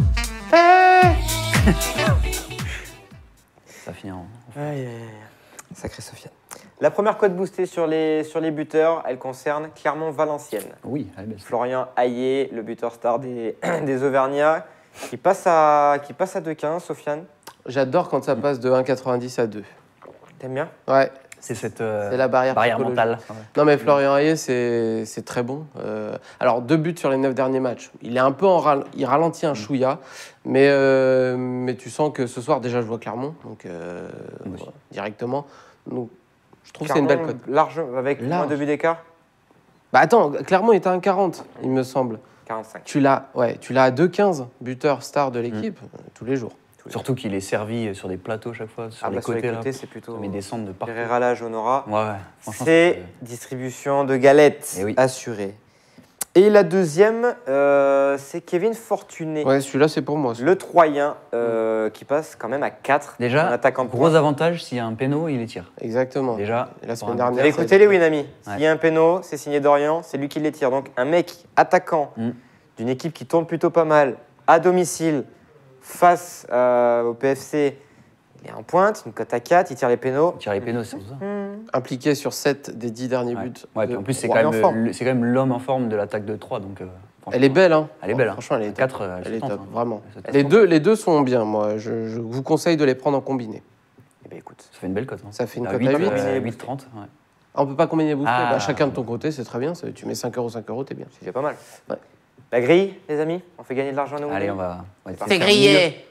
Ça finit en. Aïe, aïe, aïe. Sacré Sofiane. La première cote boostée sur les, sur les buteurs, elle concerne Clermont-Valenciennes. Oui, elle est belle. Florian Hayé, le buteur star des, des Auvergnats, qui passe à, qui passe à deux quinze, Sofiane. J'adore quand ça passe de un virgule quatre-vingt-dix à deux. T'aimes bien? Ouais, C'est cette euh, c'est la barrière, barrière psychologique. mentale. Ouais. Non, mais Florian Hayé, c'est c'est très bon. Euh, alors, deux buts sur les neuf derniers matchs. Il est un peu en ral- il ralentit un chouïa, mais, euh, mais tu sens que ce soir, déjà, je vois Clermont, donc euh, Oui. voilà, directement. Donc, je trouve que c'est une belle Clermont, cote. Large, avec moins Large. de buts d'écart? Bah attends, Clermont est à un virgule quarante, il me semble. quarante-cinq. Tu l'as ouais, tu l'as à deux virgule quinze, buteur star de l'équipe, euh, tous les jours. Surtout qu'il est servi sur des plateaux chaque fois, sur Ah les bah, sur côtés. les là. côtés, c'est plutôt Ça met des centres de partout. Pereira Lage, Honora. Ouais, ouais. Franchement, C'est distribution de galettes Eh oui. assurée. Et la deuxième, euh, c'est Kevin Fortuné, Ouais, celui-là, c'est pour moi. le Troyen, euh, qui passe quand même à quatre. Déjà, en attaquant de gros pointe. avantage, s'il y a un péno, il les tire. Exactement. Déjà, La semaine pour un- dernière, Vous avez ça- écouté les Winami. Ouais. S'il y a un péno, c'est signé Dorian, c'est lui qui les tire. Donc un mec attaquant Mm. d'une équipe qui tourne plutôt pas mal, à domicile, face euh, au P F C, il est en pointe, une cote à quatre, il tire les pénaux. il tire les pénaux, c'est pour ça. impliqué sur sept des dix derniers Ouais. buts. Ouais, de- puis en plus, c'est Troyen quand, en même, forme. le- c'est quand même l'homme en forme de l'attaque de trois. Donc, euh, franchement, Elle est belle, hein. Elle est belle. Hein. Franchement, elle est top. quatre, euh, elle, Elle se est tente, top, hein. vraiment. Elle se tente. Les deux, les deux sont bien, moi. Je, je vous conseille de les prendre en combiné. Eh ben, écoute, Ça fait une belle cote. Hein. Ça fait une À cote huit, à huit. euh, huit trente. Ouais. Ah, on peut pas combiner booster. Ah. Bah, chacun de ton côté, c'est très bien. ça- Tu mets cinq euros, cinq euros, t'es bien. c'est déjà pas mal. Ouais. La grille, les amis, on fait gagner de l'argent à nous. Allez, on va. on va C'est essayer de faire mieux.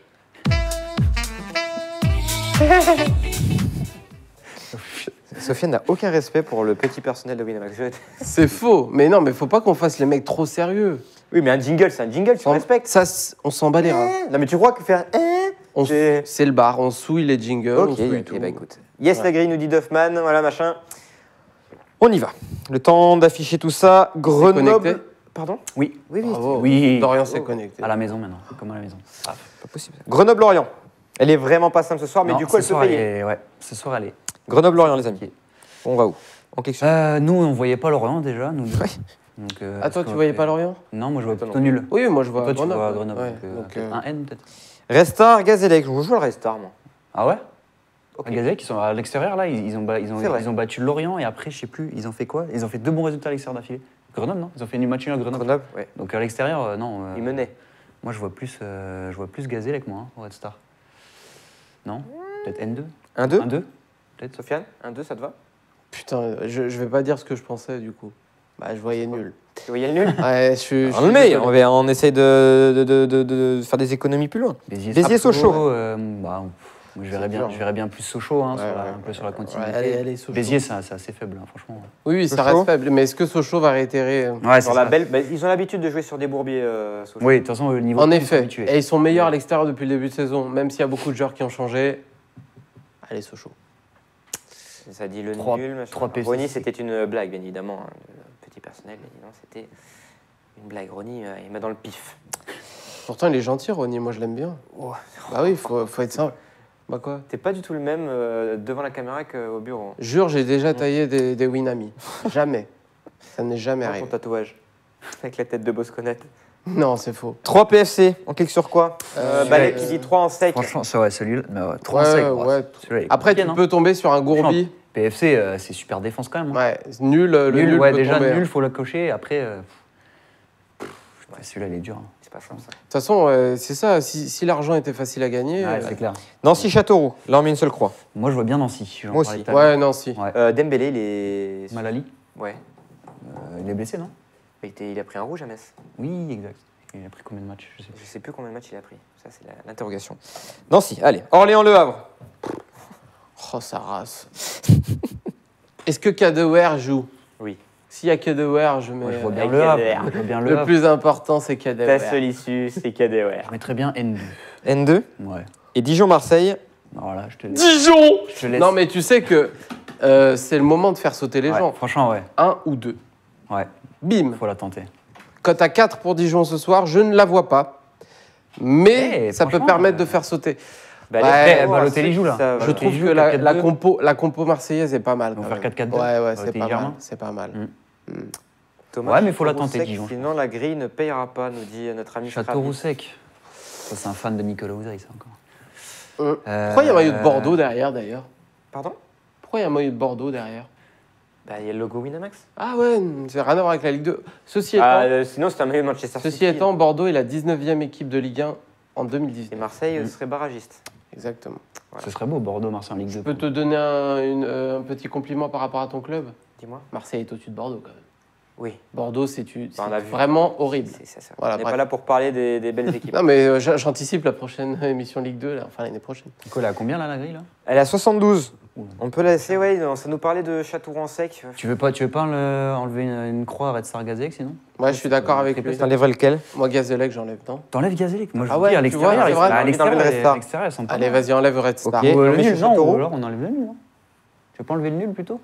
Sofiane n'a aucun respect pour le petit personnel de Winamax. Je- C'est faux. Mais non, mais faut pas qu'on fasse les mecs trop sérieux. Oui, mais un jingle, c'est un jingle, tu On- respectes. Ça, c'est- on s'en bat les reins. Non, mais tu crois que faire. On- C'est- C'est le bar, on souille les jingles, on Ok, souille eh tout. ben, écoute. Yes, Ouais. la grille, nous dit Duffman, voilà, machin. On y va. Le temps d'afficher tout ça. Grenoble. connecté Pardon Oui, Oui, oui. Bravo. Oui. Dorian s'est connecté. à la maison maintenant. Comme à la maison. Ah. C'est pas possible. Grenoble-Lorient. Elle est vraiment pas simple ce soir, mais Non, du coup, ce elle peut soir, payer. est- Ouais, ce soir, elle est. Grenoble-Lorient, les amis. On va où On clique sur. Euh, nous, on voyait pas Lorient déjà. Nous deux. Ouais. Donc, euh, Ah, toi, est-ce tu qu'on voyais fait- pas Lorient? Non, moi je vois Toi, plutôt non. nul. Oui, moi je vois Toi, tu Grenoble. vois Grenoble. Ouais, donc, euh, donc, euh, un N peut-être. Restar, Gazélec. Je joue le Restar, moi. Ah ouais Ok. À Gazelle, qui sont à l'extérieur là, ils, ils ont, ba- ils, ont, C'est vrai. ils ont battu Lorient et après, je sais plus, ils ont fait quoi? Ils ont fait deux bons résultats à l'extérieur d'affilée. Grenoble, non? Ils ont fait une match nul à Grenoble. Grenoble, ouais. Donc à l'extérieur, euh, non. euh, Il menait. Moi, je vois plus, euh, je vois plus Gazélec, moi, hein, au Red Star. Non? Peut-être N deux? un deux un deux? Peut-être. Sofiane, un deux, ça te va? Putain, je, je vais pas dire ce que je pensais du coup. Bah, je voyais nul. Tu voyais le nul? Ouais, je suis. je On le suis met, désolé. on, va- on essaye de, de, de, de- de faire des économies plus loin. Béziers, Béziers, Sochaux. euh, bah, pff, je, verrais bien, dur, je verrais bien plus Sochaux, hein, Ouais, sur la- ouais, un peu sur la continuité. Ouais, allez, allez, Sochaux. Béziers, c'est c'est assez faible, hein, franchement. Oui, oui, ça Sochaux. reste faible. Mais est-ce que Sochaux va réitérer euh, Ouais, Sur la belle, bah, ils ont l'habitude de jouer sur des bourbiers, euh, Sochaux. Oui, de toute façon, le niveau. En ils sont effet. habitués. Et ils sont meilleurs à l'extérieur depuis le début de saison, même s'il y a beaucoup de joueurs qui ont changé. Allez, Sochaux. Ça dit le Trois- nul, machin. trois P C. Ronny, c'était une blague, bien évidemment. hein, le petit personnel, bien évidemment, c'était une blague. Ronny, euh, il met dans le pif. Pourtant, il est gentil, Ronny. Moi, je l'aime bien. Oh. Bah oui, faut, faut être simple. Bah quoi? T'es pas du tout le même euh, devant la caméra qu'au bureau. hein. Jure, j'ai déjà taillé des, des Winami. Jamais. Ça n'est jamais Prends ton arrivé. tatouage. Avec la tête de Bosconnette. Non, c'est faux. trois P F C, on clique sur quoi euh, Euh, Balek euh, qui dit trois en sec. Franchement, c'est ouais, celui-là. mais ouais, trois Ouais, secs, ouais. ouais, celui-là, il est Après, compliqué, tu non peux tomber sur un Gourbi. P F C, euh, c'est super défense quand même. hein. Ouais, nul, le nul, nul, ouais, peut déjà tomber. nul, faut le cocher. Après, euh, pff, pff, celui-là, il est dur. hein. C'est pas simple ça. De toute façon, euh, c'est ça. Si, si l'argent était facile à gagner. Ouais, euh, c'est clair. Nancy-Châteauroux, là on met une seule croix. Moi, je vois bien Nancy. j'en Moi parlais aussi. tout à l'heure. ouais, non, si. Ouais. Euh, Dembélé, il est. Malali, Ouais. euh, il est blessé, non? Il, était- il a pris un rouge à Metz. Oui, exact. Il a pris combien de matchs? Je sais Je plus. sais plus combien de matchs il a pris. Ça, c'est la- l'interrogation. Nancy, allez. Orléans-Le Havre. Oh, sa race. Est-ce que Kadewere joue? Oui. S'il y a Kadewere, je mets. Moi, je vois bien avec le Havre. Kader. Je vois bien le Le Havre. plus important, c'est Ta Kadewere. seule issue, c'est Kadewere. Je mettrais bien N deux. N deux. Ouais. Et Dijon-Marseille. Voilà, je te laisse. Dijon. Je te laisse. Non, mais tu sais que euh, c'est le moment de faire sauter les Ouais, gens. franchement, ouais. Un ou deux. Ouais, Bim. faut la tenter. Cote à quatre pour Dijon ce soir, je ne la vois pas. Mais Eh, ça peut franchement, permettre euh, de faire sauter. Bah, Ouais, allez, eh, voir Balotelli ceux joue, qui là. savent. Je Bah, trouve ils que jouent la, quatre la deux. compo, la compo marseillaise est pas mal. Ils vont quand faire même. quatre quatre deux. Ouais, ouais, avec c'est pas Germain. mal. C'est pas mal. Mm. Thomas Ouais, mais faut la Châteauroux tenter, sec, Dijon. Sinon, la grille ne payera pas, nous dit notre ami Châteauroux Scrappy. sec. Ça, c'est un fan de Nicolas Ouzaï, ça encore. Euh, Euh, Pourquoi il y a un maillot de Bordeaux derrière, d'ailleurs? Pardon Pourquoi il y a un maillot de Bordeaux derrière? Bah, il y a le logo Winamax. Ah ouais, c'est rien à voir avec la Ligue deux. Ceci étant, Ah, euh, sinon, c'est un maillot de Manchester City. ceci étant, Bordeaux est la dix-neuvième équipe de Ligue un en deux mille Et dix-neuf. Marseille euh, Mm. serait barragiste. Exactement. Ce serait beau, Bordeaux, Marseille en Ligue deux. Je peux te donner un, une- euh, un petit compliment par rapport à ton club? Dis-moi. Marseille est au-dessus de Bordeaux, quand même. Oui. Bordeaux, c'est tu- Bah, on c'est a vu. vraiment horrible. C'est ça, ça. Voilà, on n'est bref. pas là pour parler des, des belles équipes. Non, mais euh, j'a- j'anticipe la prochaine émission Ligue deux, là, enfin l'année prochaine. Nico, elle est à combien là, la grille là? Elle est à soixante-douze. Ouh. On peut la laisser, ouais. Ça nous parlait de Châteauroux en sec. Tu veux pas, tu veux pas le- enlever une, une croix à Red Star Gazélec sinon? Moi, je suis d'accord avec Triple lui. T'enlèverais lequel Moi, Gazélec, j'enlève, non? T'enlèves Gazélec. Moi je Ah vous ouais, dis à tu l'extérieur. vois, c'est ils- vrai. bah, à Envie d'enlever le l'extérieur, Red Star. à l'extérieur, ils sont pas Allez, mal. vas-y, enlève Red Star. Ok. Ou euh, on le met nul, chez non, Châteauroux. ou alors on enlève le nul. hein. Tu veux pas enlever le nul plutôt?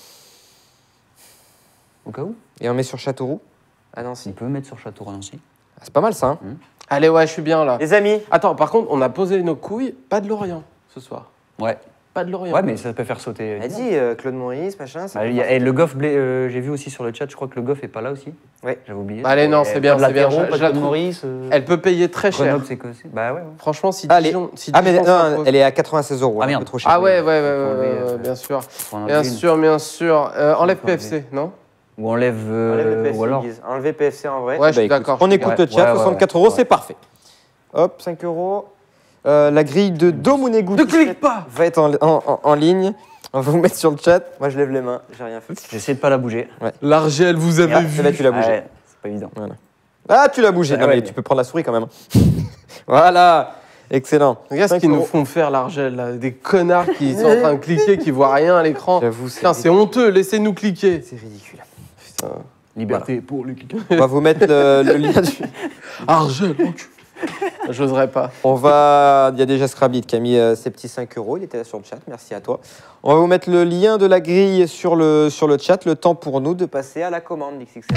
Au cas où? Et on met sur Châteauroux. Ah non, On si. peut mettre sur Châteauroux Nancy. Ah, c'est pas mal ça. Hein. Allez, ouais, je suis bien là. Les amis, Attends, par contre, on a posé nos couilles, pas de Lorient ce soir. Ouais. Pas de Lorient. Ouais, mais ça peut faire sauter. elle dit euh, Claude Maurice, machin. ça Bah, peut il y a- faire et le Goff, blé- euh, j'ai vu aussi sur le chat, je crois que le Goff est pas là aussi. Ouais. J'avais oublié. Bah, allez, non, Et c'est pas bien, de c'est bien, latéraux, je- pas je la de trouve- Maurice. euh, Elle peut payer très cher. Grenoble, c'est que aussi. Bah ouais. ouais. Franchement, si Allez. Dijon. Si Ah, mais Dijon non, s'impose- elle est à quatre-vingt-seize euros. Ah, un merde. peu trop cher. Ah ouais, ouais, ouais, ouais, Faut enlever, ouais, euh, bien sûr. Faut en Bien enlever une. sûr, bien sûr. Euh, enlève Faut P F enlever. C, non? Ou enlève. euh, Enlève le P F C, ou alors. Guise. Enlevez P F C en vrai. Ouais, je suis Bah, écoute, d'accord. On je suis écoute Ouais, le chat, ouais, ouais, soixante-quatre ouais. euros, Ouais. c'est parfait. Hop, cinq euros. Euh, la grille de Domounegou Ne qui clique pas. va être en, en- en- en ligne. On va vous mettre sur le chat. Moi, je lève les mains. J'ai rien fait. J'essaie de pas la bouger. L'Argel, vous avez Ah, vu. celle-là, tu l'as bougé. Ouais, c'est pas évident. Ah, tu l'as bougé. Ah, Non, ouais, mais mais- tu peux prendre la souris quand même. Voilà. Excellent. Regarde ce cinq qu'ils nous euros. font faire, l'Argel, là. Des connards qui sont en train de cliquer, qui voient rien à l'écran. J'avoue, c'est Putain, c'est honteux, laissez-nous cliquer. c'est ridicule. Putain. Liberté pour le cliquant. On va vous mettre le, le lien du... Argel, enculé. J'oserais pas. On va... Il y a déjà Scrabit qui a mis euh, ses petits cinq euros. Il était là sur le chat. Merci à toi. On va vous mettre le lien de la grille sur le, sur le chat. Le temps pour nous de passer à la commande d'X X L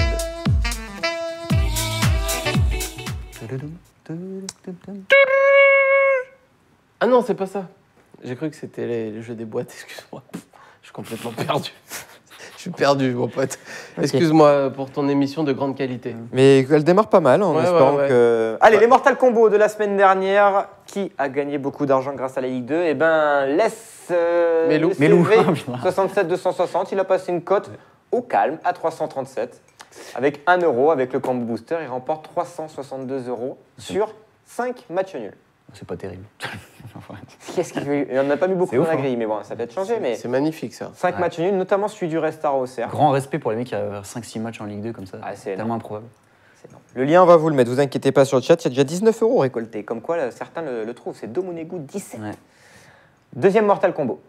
deux. Ah non, c'est pas ça. J'ai cru que c'était les, les jeux des boîtes, excuse-moi. Je suis complètement perdu. Je suis perdu, mon pote. Excuse-moi pour ton émission de grande qualité. Mais elle démarre pas mal en Ouais, espérant ouais, ouais. que... Allez, les Mortal Kombo de la semaine dernière. Qui a gagné beaucoup d'argent grâce à la Ligue deux? Eh ben, laisse euh, Mélou. le Mélou. C V soixante-sept deux cent soixante. Il a passé une cote au calme à trois cent trente-sept. Avec un euro, avec le combo booster, il remporte trois cent soixante-deux euros sur cinq matchs nuls. C'est pas terrible. Qu'est-ce qu'il fait? Il n'en a pas mis beaucoup C'est dans ouf, la hein. grille, mais bon, ça peut être changé. Mais C'est magnifique ça. cinq Ouais. matchs nuls, notamment celui du Red Star au C R. Grand respect pour les mecs qui ont cinq six matchs en Ligue deux comme ça. Ah, c'est tellement improbable. C'est énorme. Le lien, on va vous le mettre, vous inquiétez pas sur le chat, il y a déjà dix-neuf euros récoltés. Comme quoi, là, certains le, le trouvent. C'est Domonegu dix-sept. Ouais. Deuxième Mortal Combo.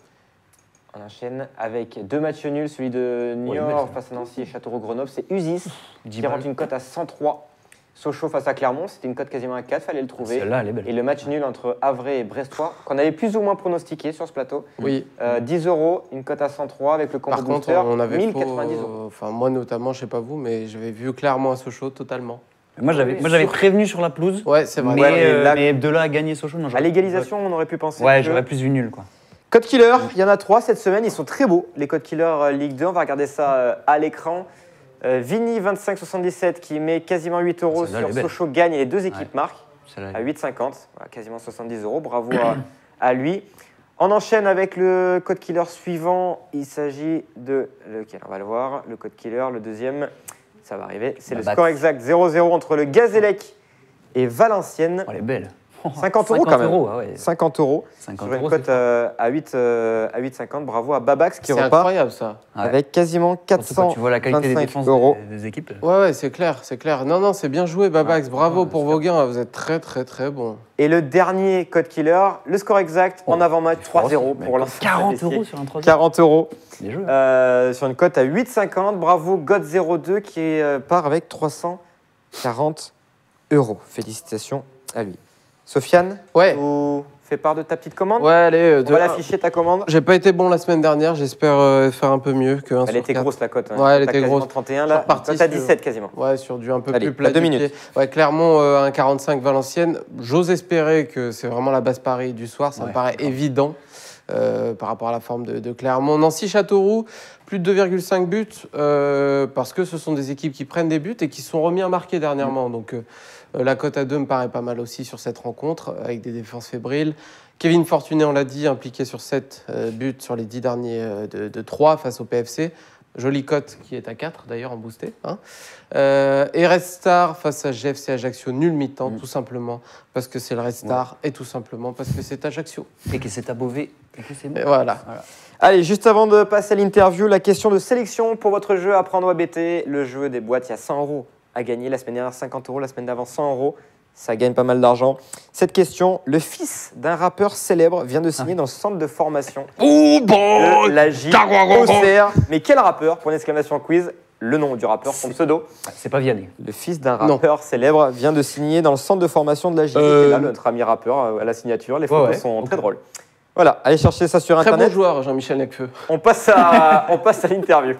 On enchaîne avec deux matchs nuls, celui de Oh, les Niort mecs, face à Nancy et Châteauroux-Grenoble. C'est Usis dix qui balles. rentre une cote à cent trois. Sochaux face à Clermont, c'était une cote quasiment à quatre, fallait le trouver. Celle-là, elle est belle. Et le match nul entre Havre et Brestois, qu'on avait plus ou moins pronostiqué sur ce plateau. Oui. Euh, dix euros, une cote à cent trois avec le combo Par contre, booster, on avait mille faux, quatre-vingt-dix euh, euros. Enfin, moi notamment, je sais pas vous, mais j'avais vu clairement à Sochaux totalement. Moi, j'avais Oui, moi, j'avais sur- prévenu sur la pelouse. Ouais, c'est vrai. Mais, Ouais, mais euh, là- mais de là à gagner Sochaux, non. À j'aurais- l'égalisation, on aurait pu penser Ouais, que... j'aurais plus vu nul, quoi. Code Killer, il y en a trois cette semaine, ils sont très beaux, les Code Killer euh, Ligue deux. On va regarder ça euh, à l'écran. Euh, Vini vingt-cinq soixante-dix-sept qui met quasiment huit euros Celle-là, elle sur est belle. Sochaux gagne et les deux équipes Ouais. marquent Celle-là, à huit cinquante, voilà, quasiment soixante-dix euros. Bravo à, à lui. On enchaîne avec le Code Killer suivant. Il s'agit de lequel? On va le voir. Le Code Killer, le deuxième, ça va arriver. C'est le Babax. score exact zéro zéro entre le Gazélec et Valenciennes. Oh, elle est belle. cinquante euros quand même. euros, ah ouais. cinquante euros. cinquante Sur une euros, cote c'est fort. euh, à huit euh, à huit cinquante. Bravo à Babax qui C'est repart incroyable ça. Ouais. avec quasiment Surtout quand quatre cent tu vois la qualité des vingt-cinq défenses euros. des, des équipes. Ouais, ouais, c'est clair, c'est clair. Non, non, c'est bien joué, Babax. Ouais. Bravo Ouais, pour super. vos gains. Vous êtes très, très, très bon. Et le dernier Code Killer, le score exact en Oh, avant-match trois zéro Mais pour l'ensemble. quarante euros sur un troisième. quarante euros C'est des jeux. hein. euh, sur une cote à huit cinquante. Bravo God zéro deux qui euh, part avec trois cent quarante euros. Félicitations à lui. Sofiane, Ouais. vous fais part de ta petite commande. Ouais, allez. euh, On de- va l'afficher ta commande. J'ai pas été bon la semaine dernière. J'espère euh, faire un peu mieux que un Elle sur était quatre. grosse la cote. hein. Ouais, elle T'as était quasiment grosse. trente et un Je suis là. reparti Toi, t'as sur- dix-sept quasiment. Ouais, sur du un peu Allez, plus t'as plat. deux du minutes. pied. Ouais, clairement, euh, un quarante-cinq Valenciennes. J'ose espérer que c'est vraiment la base Paris du soir. Ça me Ouais, paraît d'accord. évident euh, par rapport à la forme de, de Clermont. Nancy-Châteauroux, plus de deux virgule cinq buts euh, parce que ce sont des équipes qui prennent des buts et qui sont remis à marquer dernièrement. Donc euh, la cote à deux me paraît pas mal aussi sur cette rencontre avec des défenses fébriles. Kevin Fortuné, on l'a dit, impliqué sur sept euh, buts sur les dix derniers euh, de, de trois face au P F C. Jolie cote qui est à quatre d'ailleurs en boosté. Hein. Euh, et Red Star face à G F C Ajaccio, nul mi-temps, Mm. tout simplement parce que c'est le Red Star et tout simplement parce que c'est Ajaccio. Et que c'est à Beauvais. Et que c'est bon. Et voilà. Allez, juste avant de passer à l'interview, la question de sélection pour votre jeu Apprendre ou A B T. Le jeu des boîtes, il y a cent euros à gagner. La semaine dernière, cinquante euros. La semaine d'avant, cent euros. Ça gagne pas mal d'argent. Cette question, le fils d'un rappeur célèbre vient de signer dans le centre de formation Oh bon de la J O C R. Mais quel rappeur? Pour une exclamation quiz, le nom du rappeur, son pseudo. C'est pas Vianney. Le fils d'un Non. rappeur célèbre vient de signer dans le centre de formation de la J. Euh, Et là, notre ami rappeur euh, à la signature. Les photos Ouais, ouais. sont Ok. très drôles. Voilà, allez chercher ça sur Très bon Internet. joueur, Jean-Michel Necfeu. On passe à, on passe à l'interview.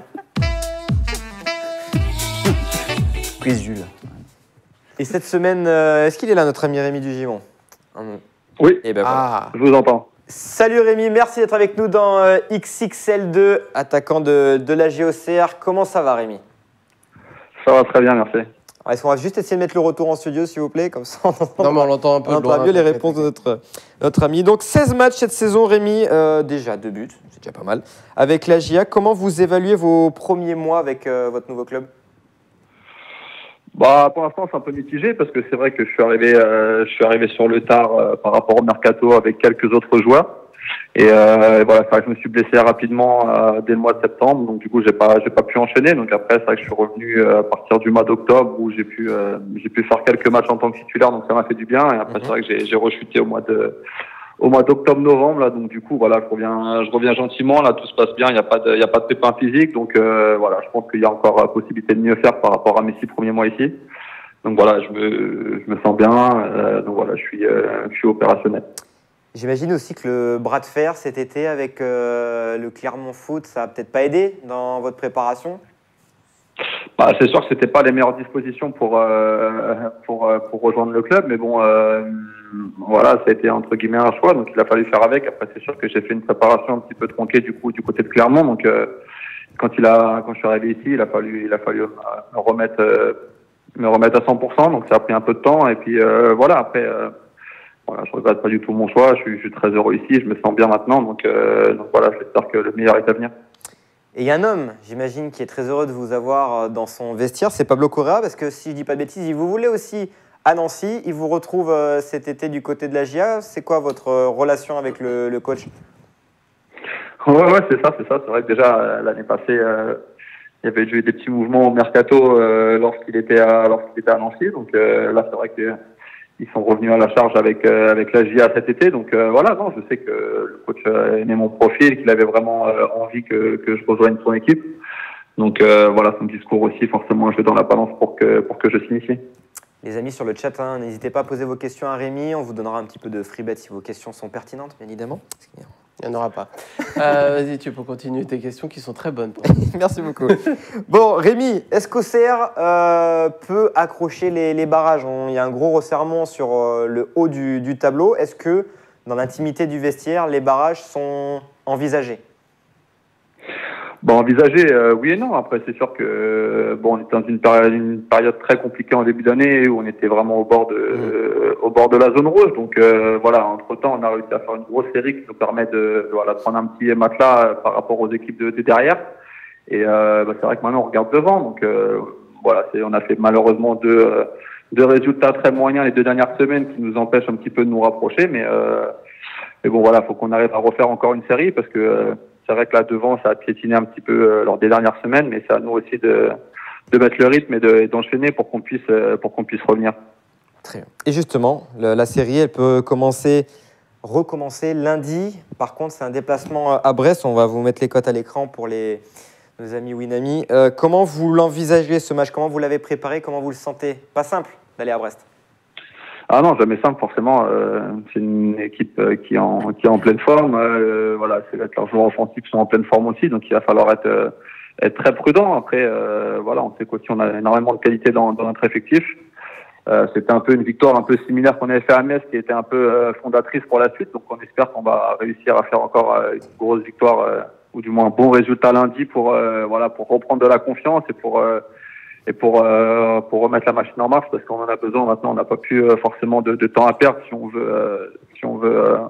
Quiz Jules. Et cette semaine, euh, est-ce qu'il est là, notre ami Rémi Dugimon? Hum. Oui, Eh ben voilà. Ah, je vous entends. Salut Rémi, merci d'être avec nous dans euh, X X L deux, attaquant de, de la J O C R. Comment ça va Rémi? Ça va très bien, merci. Alors, est-ce qu'on va juste essayer de mettre le retour en studio, s'il vous plaît? Comme ça, on entend, non, mais on l'entend un peu. on de loin, entend mieux les peut-être. réponses de notre, notre ami. Donc, seize matchs cette saison, Rémi. Euh, déjà deux buts, c'est déjà pas mal. Avec la J A, comment vous évaluez vos premiers mois avec euh, votre nouveau club? Bah, pour l'instant, c'est un peu mitigé parce que c'est vrai que je suis arrivé, euh, je suis arrivé sur le tard euh, par rapport au mercato avec quelques autres joueurs. Et euh, voilà, c'est vrai que je me suis blessé rapidement euh, dès le mois de septembre, donc du coup, j'ai pas, j'ai pas pu enchaîner. Donc après, c'est vrai que je suis revenu euh, à partir du mois d'octobre où j'ai pu, euh, j'ai pu faire quelques matchs en tant que titulaire, donc ça m'a fait du bien. Et après, Mhm. c'est vrai que j'ai, j'ai rechuté au mois de au mois d'octobre-novembre là, donc du coup voilà, je reviens, je reviens gentiment là, tout se passe bien, il y a pas de, il y a pas de pépin physique, donc euh, voilà, je pense qu'il y a encore euh, possibilité de mieux faire par rapport à mes six premiers mois ici. Donc voilà, je me, je me sens bien, euh, donc voilà, je suis, euh, je suis opérationnel. J'imagine aussi que le bras de fer cet été avec euh, le Clermont Foot, ça a peut-être pas aidé dans votre préparation? Bah, c'est sûr que c'était pas les meilleures dispositions pour euh, pour euh, pour rejoindre le club, mais bon, euh, voilà, ça a été entre guillemets un choix, donc il a fallu faire avec. Après, c'est sûr que j'ai fait une préparation un petit peu tronquée du coup du côté de Clermont, donc euh, quand il a quand je suis arrivé ici, il a fallu il a fallu euh, me remettre euh, me remettre à cent pour cent, donc ça a pris un peu de temps, et puis euh, voilà, après. Euh, Voilà, je regrette pas du tout mon choix. Je suis, je suis très heureux ici. Je me sens bien maintenant. Donc, euh, donc voilà, j'espère que le meilleur est à venir. Et il y a un homme, j'imagine, qui est très heureux de vous avoir dans son vestiaire, c'est Pablo Correa, parce que si je ne dis pas de bêtises, il vous voulait aussi à Nancy, il vous retrouve cet été du côté de la J A. C'est quoi votre relation avec le, le coach? Ouais, ouais, c'est ça, c'est ça. C'est vrai que déjà, l'année passée, euh, il y avait eu des petits mouvements au mercato euh, lorsqu'il était à, lorsqu'il était à Nancy. Donc euh, là, c'est vrai que ils sont revenus à la charge avec euh, avec la J A cet été. Donc euh, voilà, non, je sais que le coach aimait mon profil, qu'il avait vraiment euh, envie que que je rejoigne son équipe. Donc euh, voilà, son discours aussi forcément joué dans la balance pour que pour que je signe ici. Les amis sur le chat, hein, n'hésitez pas à poser vos questions à Rémi. On vous donnera un petit peu de free bet si vos questions sont pertinentes, bien évidemment. Il n'y en aura pas. Euh, vas-y, tu peux continuer tes questions qui sont très bonnes. Merci beaucoup. Bon, Rémi, est-ce qu'Auxerre euh, peut accrocher les, les barrages? On, il y a un gros resserrement sur euh, le haut du, du tableau. Est-ce que, dans l'intimité du vestiaire, les barrages sont envisagés? Bon, envisager, euh, oui et non. Après, c'est sûr que euh, bon, on était dans une période, une période très compliquée en début d'année où on était vraiment au bord de, mmh. euh, au bord de la zone rouge. Donc euh, voilà, entre temps, on a réussi à faire une grosse série qui nous permet de, de voilà, prendre un petit matelas euh, par rapport aux équipes de, de derrière. Et euh, bah, c'est vrai que maintenant on regarde devant. Donc euh, voilà, c'est, on a fait malheureusement deux, euh, deux résultats très moyens les deux dernières semaines qui nous empêchent un petit peu de nous rapprocher. Mais, euh, mais bon, voilà, faut qu'on arrive à refaire encore une série parce que euh, c'est vrai que là devant, ça a piétiné un petit peu euh, lors des dernières semaines, mais c'est à nous aussi de, de mettre le rythme et de, d'enchaîner pour qu'on puisse, euh, pour qu'on puisse revenir. Très bien. Et justement, le, la série, elle peut commencer, recommencer lundi. Par contre, c'est un déplacement à Brest. On va vous mettre les cotes à l'écran pour les, nos amis Winami. Euh, comment vous l'envisagez ce match? Comment vous l'avez préparé? Comment vous le sentez? Pas simple d'aller à Brest. Ah non, jamais simple forcément. Euh, c'est une équipe euh, qui est en qui est en pleine forme. Euh, voilà, c'est leurs joueurs offensifs sont en pleine forme aussi, donc il va falloir être euh, être très prudent. Après, euh, voilà, on sait qu'aussi on a énormément de qualité dans, dans notre effectif. Euh, c'était un peu une victoire un peu similaire qu'on avait fait à Metz, qui était un peu euh, fondatrice pour la suite. Donc on espère qu'on va réussir à faire encore euh, une grosse victoire euh, ou du moins un bon résultat lundi pour euh, voilà pour reprendre de la confiance et pour euh, et pour euh, pour remettre la machine en marche parce qu'on en a besoin maintenant. On n'a pas plus euh, forcément de, de temps à perdre si on veut euh, si on veut euh,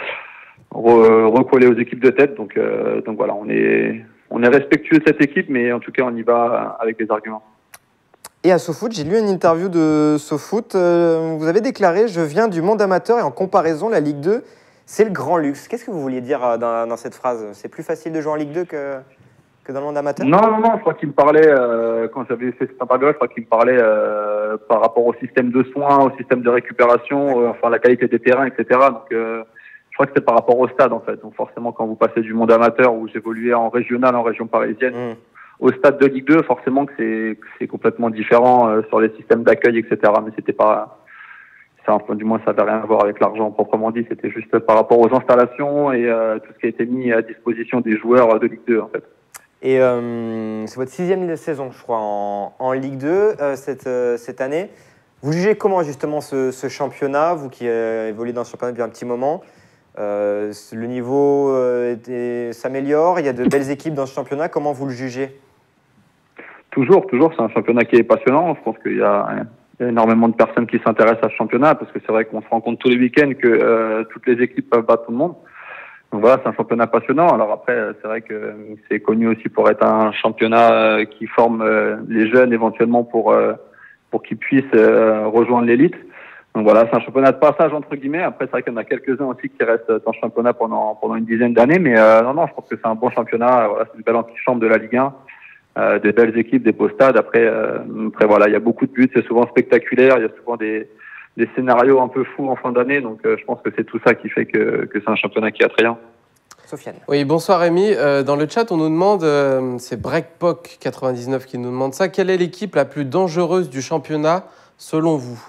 re, recoller aux équipes de tête. Donc euh, donc voilà, on est on est respectueux de cette équipe, mais en tout cas on y va avec des arguments. Et à SoFoot, j'ai lu une interview de SoFoot. Euh, vous avez déclaré « Je viens du monde amateur et en comparaison, la Ligue deux, c'est le grand luxe ». Qu'est-ce que vous vouliez dire dans, dans cette phrase? C'est plus facile de jouer en Ligue deux que, que dans le monde amateur? Non, non, non, je crois qu'il me parlait, euh, quand j'avais fait cette interview, je crois qu'il me parlait euh, par rapport au système de soins, au système de récupération, euh, enfin la qualité des terrains, et cetera. Donc euh, je crois que c'était par rapport au stade en fait. Donc forcément, quand vous passez du monde amateur où j'évoluais en régional, en région parisienne, mmh. au stade de Ligue deux, forcément que c'est, que c'est complètement différent euh, sur les systèmes d'accueil, et cetera. Mais c'était pas, ça, enfin, du moins, ça n'avait rien à voir avec l'argent proprement dit. C'était juste par rapport aux installations et euh, tout ce qui a été mis à disposition des joueurs de Ligue deux, en fait. Et euh, c'est votre sixième saison, je crois, en, en Ligue deux euh, cette, euh, cette année. Vous jugez comment justement ce, ce championnat, vous qui euh, évoluez dans ce championnat depuis un petit moment? Euh, le niveau euh, était, s'améliore, il y a de belles équipes dans ce championnat. Comment vous le jugez? Toujours, toujours. C'est un championnat qui est passionnant. Je pense qu'il y a, il y a énormément de personnes qui s'intéressent à ce championnat parce que c'est vrai qu'on se rend compte tous les week-ends que euh, toutes les équipes peuvent battre tout le monde. Donc voilà, c'est un championnat passionnant. Alors après, c'est vrai que c'est connu aussi pour être un championnat qui forme euh, les jeunes éventuellement pour euh, pour qu'ils puissent euh, rejoindre l'élite. Donc voilà, c'est un championnat de passage entre guillemets. Après, c'est vrai qu'il y en a quelques-uns aussi qui restent dans le championnat pendant pendant une dizaine d'années. Mais euh, non, non, je pense que c'est un bon championnat. Voilà, c'est une belle antichambre de la Ligue un. Euh, des belles équipes, des beaux stades. Après, euh, après voilà, il y a beaucoup de buts, c'est souvent spectaculaire. Il y a souvent des des scénarios un peu fous en fin d'année. Donc, euh, je pense que c'est tout ça qui fait que que c'est un championnat qui est attrayant. Sofiane. Oui, bonsoir Rémi. Euh, dans le chat, on nous demande, euh, c'est Breakpock quatre-vingt-dix-neuf qui nous demande ça. Quelle est l'équipe la plus dangereuse du championnat selon vous?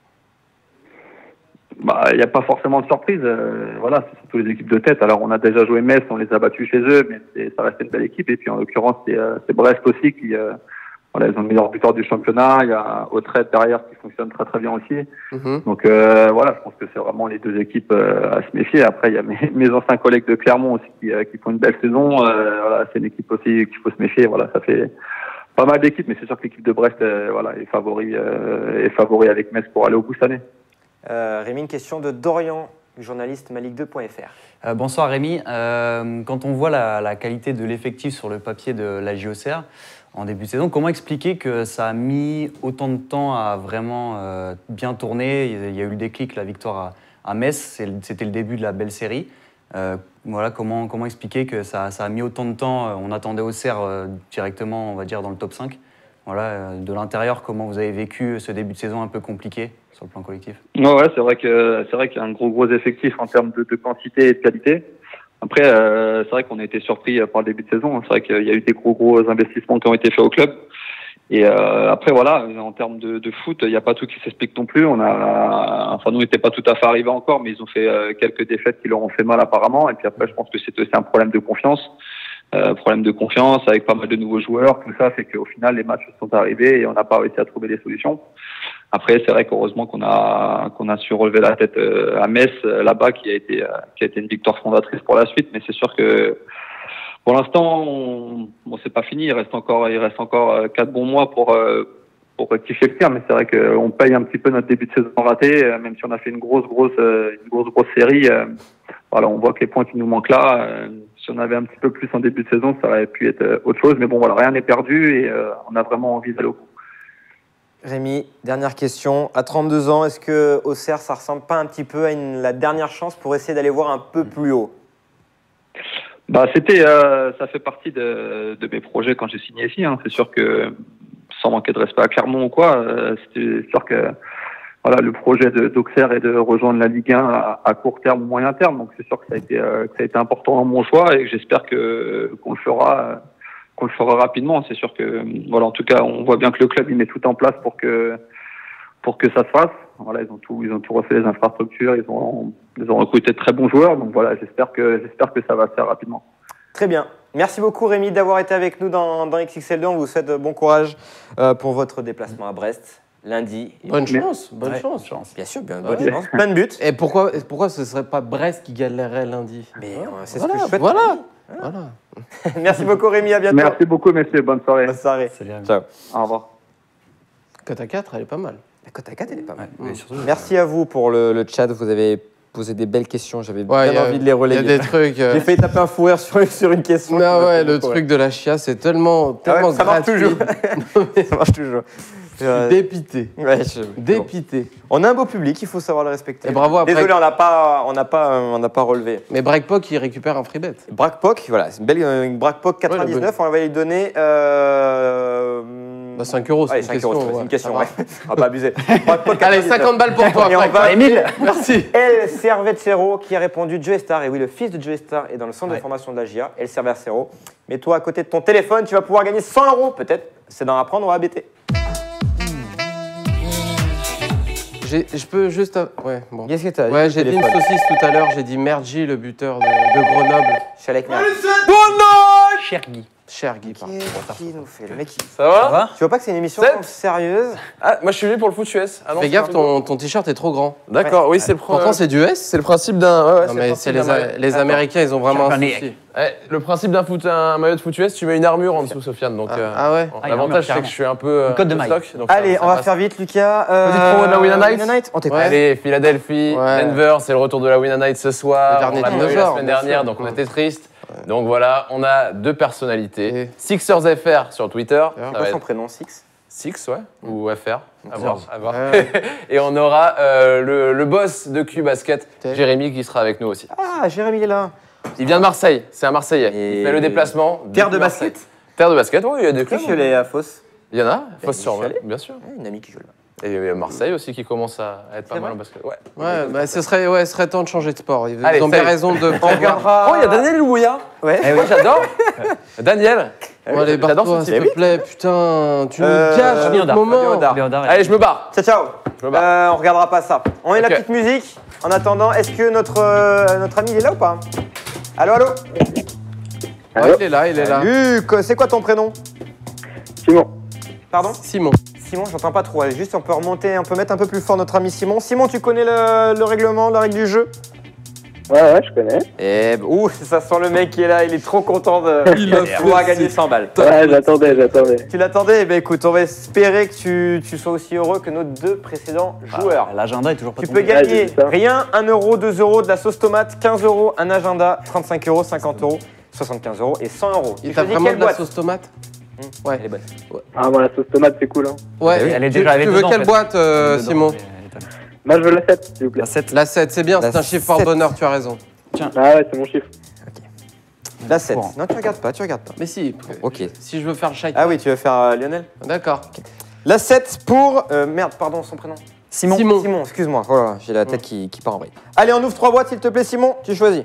Bah, il n'y a pas forcément de surprise. Euh, voilà, c'est surtout les équipes de tête. Alors, on a déjà joué Metz, on les a battus chez eux, mais c'est, ça reste une belle équipe. Et puis, en l'occurrence, c'est, euh, c'est Brest aussi qui, euh, voilà, ils ont le meilleur buteur du championnat. Il y a Autrette derrière qui fonctionne très très bien aussi. Mm-hmm. Donc euh, voilà, je pense que c'est vraiment les deux équipes euh, à se méfier. Après, il y a mes, mes anciens collègues de Clermont aussi qui, euh, qui font une belle saison. Euh, voilà, c'est une équipe aussi qu'il faut se méfier. Voilà, ça fait pas mal d'équipes, mais c'est sûr que l'équipe de Brest, euh, voilà, est favori, euh, est favori avec Metz pour aller au bout cette année. Euh, Rémi, une question de Dorian. journaliste ma ligue deux point f r. Euh, bonsoir Rémi. Euh, quand on voit la, la qualité de l'effectif sur le papier de la J O C R en début de saison, comment expliquer que ça a mis autant de temps à vraiment euh, bien tourner? Il y a eu le déclic, la victoire à, à Metz, c'était le début de la belle série. Euh, voilà, comment, comment expliquer que ça, ça a mis autant de temps? On attendait Auxerre euh, directement, on va dire, dans le top cinq. Voilà, euh, de l'intérieur, comment vous avez vécu ce début de saison un peu compliqué sur le plan collectif? Ouais, ouais, c'est vrai que c'est vrai qu'il y a un gros gros effectif en termes de, de quantité et de qualité. Après, euh, c'est vrai qu'on a été surpris par le début de saison. C'est vrai qu'il y a eu des gros gros investissements qui ont été faits au club. Et euh, après, voilà, en termes de, de foot, il n'y a pas tout qui s'explique non plus. On a, enfin, nous, on n'était pas tout à fait arrivés encore, mais ils ont fait euh, quelques défaites qui leur ont fait mal apparemment. Et puis après, je pense que c'est aussi un problème de confiance. Euh, problème de confiance avec pas mal de nouveaux joueurs. Tout ça fait qu'au final, les matchs sont arrivés et on n'a pas réussi à trouver des solutions. Après, c'est vrai qu'heureusement qu'on a qu'on a su relever la tête euh, à Metz euh, là-bas, qui a été euh, qui a été une victoire fondatrice pour la suite. Mais c'est sûr que pour l'instant, on, bon, c'est pas fini. Il reste encore il reste encore euh, quatre bons mois pour euh, pour rectifier le tir. Mais c'est vrai qu'on paye un petit peu notre début de saison raté, euh, même si on a fait une grosse grosse euh, une grosse grosse série. Euh, voilà, on voit que les points qui nous manquent là. Euh, si on avait un petit peu plus en début de saison, ça aurait pu être euh, autre chose. Mais bon, voilà, rien n'est perdu et euh, on a vraiment envie d'aller au bout. Rémi, dernière question. À trente-deux ans, est-ce que Auxerre, ça ressemble pas un petit peu à une, la dernière chance pour essayer d'aller voir un peu plus haut? Bah, c'était, euh, ça fait partie de, de mes projets quand j'ai signé ici. Hein. C'est sûr que, sans manquer de respect à Clermont ou quoi, euh, c'était sûr que voilà, le projet de, d'Auxerre est de rejoindre la Ligue un à, à court terme ou moyen terme. Donc c'est sûr que ça a été, euh, que ça a été important dans mon choix et que j'espère que qu'on le fera. Euh, qu'on le fera rapidement. C'est sûr que, voilà, en tout cas, on voit bien que le club, il met tout en place pour que, pour que ça se fasse. Voilà, ils ont tout, ils ont tout refait les infrastructures, ils ont, ils ont recruté de très bons joueurs. Donc voilà, j'espère que, j'espère que ça va se faire rapidement. Très bien. Merci beaucoup Rémi d'avoir été avec nous dans, dans X X L deux. On vous souhaite bon courage euh, pour votre déplacement à Brest lundi. Bonne chance, bonne Ouais, chance. chance. Bien sûr, bien, Ouais. bonne chance. Plein de buts. Et pourquoi, pourquoi ce serait pas Brest qui galérerait lundi? Mais euh, c'est Voilà, ce que je souhaite. voilà. Voilà. Merci beaucoup Rémi, à bientôt. Merci beaucoup, messieurs. Bonne soirée. Bonne soirée. Salut, Rémi. Ciao. Au revoir. Cote à quatre, elle est pas mal. La cote à quatre, elle est pas mal. Ouais, mais surtout, Merci à vous pour le, le chat. Vous avez posé des belles questions. J'avais Ouais, bien y a- envie de les Il y relayer. a des trucs. euh, J'ai failli taper un fou rire sur, sur une question. qui Non, m'a ouais, fait le beaucoup truc de la chia, c'est tellement, Ah ouais, tellement ça marche gratuit. toujours. Ça marche toujours. Euh, Dépité. ouais, je- bon. Dépité. On a un beau public, il faut savoir le respecter. Et bravo après- Désolé, on n'a pas, on n'a pas, euh, on n'a pas relevé. Mais Breakpock, il récupère un free bet. Brackpock, voilà, c'est une belle euh, une Brackpock quatre-vingt-dix-neuf, on va lui donner euh... Bah, cinq euros, c'est Allez, une cinq question. euros, c'est ouais, une question, ça ouais. va. On va pas abuser. Brackpock Allez, quatre-vingt-dix-neuf. cinquante balles pour toi, Et on Franck. va- Émile, merci. El Cervecero qui a répondu Joe Star. Et oui, le fils de Joe Star est dans le centre Ouais. de formation de la J A, El Cervecero. Mets-toi à côté de ton téléphone, tu vas pouvoir gagner cent euros, peut-être. C'est d'en apprendre au A B T. J'ai- Je peux juste. av- Ouais, bon. Qu'est-ce que t'as Ouais, j'ai dit une saucisse tout à l'heure, j'ai dit Mergi, le buteur de, de Grenoble. Je suis avec Merde. cher Guy. Cher Guy, pardon. Qu'est-ce qu'il nous fait, le mec il- Ça va, Ça va? Tu vois pas que c'est une émission Sept. sérieuse? Ah, moi je suis venu pour le foot U S. Ah non, Fais c'est gaffe, un ton, ton t-shirt est trop grand. D'accord, oui, c'est le, pro- Pourtant, c'est du S. c'est le principe d'un. Ouais, ouais, Non, le mais principe c'est les, d'un A- maillot. les Américains, ils ont vraiment un Championnat. souci. Ouais, le principe d'un foot, un maillot de foot U S, tu mets une armure en dessous, Sofiane. Donc, Ah, euh, ah ouais. bon, Ah, il y a l'avantage, armure, c'est que je suis un peu. euh, Une cote de un peu maille. stock, donc Allez, ça- on ça va passe. faire vite, Lucas. Petite promo de la Winner Night. Winner Night. On t'est Ouais. pas. Allez, Philadelphie, Ouais. Denver, c'est le retour de la Winner Night ce soir. Le dernier on l'a pas eu la dinosaure, semaine bien dernière, sûr. donc on Ouais. était triste. Donc voilà, on a deux personnalités. Et- Sixers F R sur Twitter. D'ailleurs, Ça Quoi va son être prénom, Six? Six, ouais, ou F R. À voir, à voir. Ouais. Et on aura euh, le, le boss de Q Basket, T'es- Jérémy, qui sera avec nous aussi. Ah, Jérémy il est là. Il vient de Marseille, c'est un Marseillais. Et- Il fait le déplacement. Terre depuis de Marseille. basket. Terre de basket, oui, il y a des Qui clubs. je l'ai à Fos? Il y en a, Fosse j'y sur suis Mer, allé. bien sûr. Une amie qui joue là. Et il y a Marseille aussi qui commence à être pas C'est mal vrai en basket. Ouais. Ouais, bah, ce serait, ouais, ce serait temps de changer de sport. Ils Allez, ont bien salut. raison de On prévoir. regardera. Oh, il y a Daniel Louya. Ouais. Eh oui, j'adore. Daniel. Bon, allez, J'adore barre-toi, ce s'il type. te plaît. Putain, tu nous Euh, gâches Fabien notre Audard, moment. Fabien Audard. Léodard, Allez, je me barre. Ciao, ciao. Je me barre. Euh, on regardera pas ça. On met Ok. la petite musique. En attendant, est-ce que notre, euh, notre ami il est là ou pas? Allô, allô? Ouais, il est là, il est là. Luc, c'est quoi ton prénom? Simon. Pardon? Simon. Simon, j'entends pas trop. Allez, juste, on peut remonter, on peut mettre un peu plus fort notre ami Simon. Simon, tu connais le, le règlement, la règle du jeu? Ouais, ouais, je connais. Et ouh, ça sent le mec qui est là, il est trop content de Il a de pouvoir gagner cent balles. Ouais, j'attendais, j'attendais. Tu l'attendais? Eh ben écoute, on va espérer que tu, tu sois aussi heureux que nos deux précédents joueurs. Ah, L'agenda est toujours pas Tu peux tombé. Ouais, gagner j'ai vu ça. rien, un euro, deux euros, de la sauce tomate, quinze euros, un agenda, trente-cinq euros, cinquante euros, soixante-quinze euros et cent euros. Il Tu t'a choisis vraiment quelle de la boîte? sauce tomate? Mmh, Ouais. elle est bonne. Ah, bon, la sauce tomate, c'est cool, hein. Ouais, Elle est tu, déjà- elle est tu veux dedans, quelle en fait. boîte, euh, Dedans, Simon? elle est- elle est dedans. Moi, je veux la sept, s'il vous plaît. La sept. La sept, c'est bien, La c'est un chiffre par sept. bonheur, tu as raison. Ah ouais, c'est mon chiffre. La sept. Bon. Non, tu regardes pas, tu regardes pas. Mais si, Ok. si je veux faire chaque. Ah oui, tu veux faire euh, Lionel? D'accord. La sept pour... euh, merde, pardon, son prénom. Simon. Simon. Simon, excuse-moi. Oh là là, j'ai la tête qui, qui part en vrille. Allez, on ouvre trois boîtes, s'il te plaît, Simon. Tu choisis.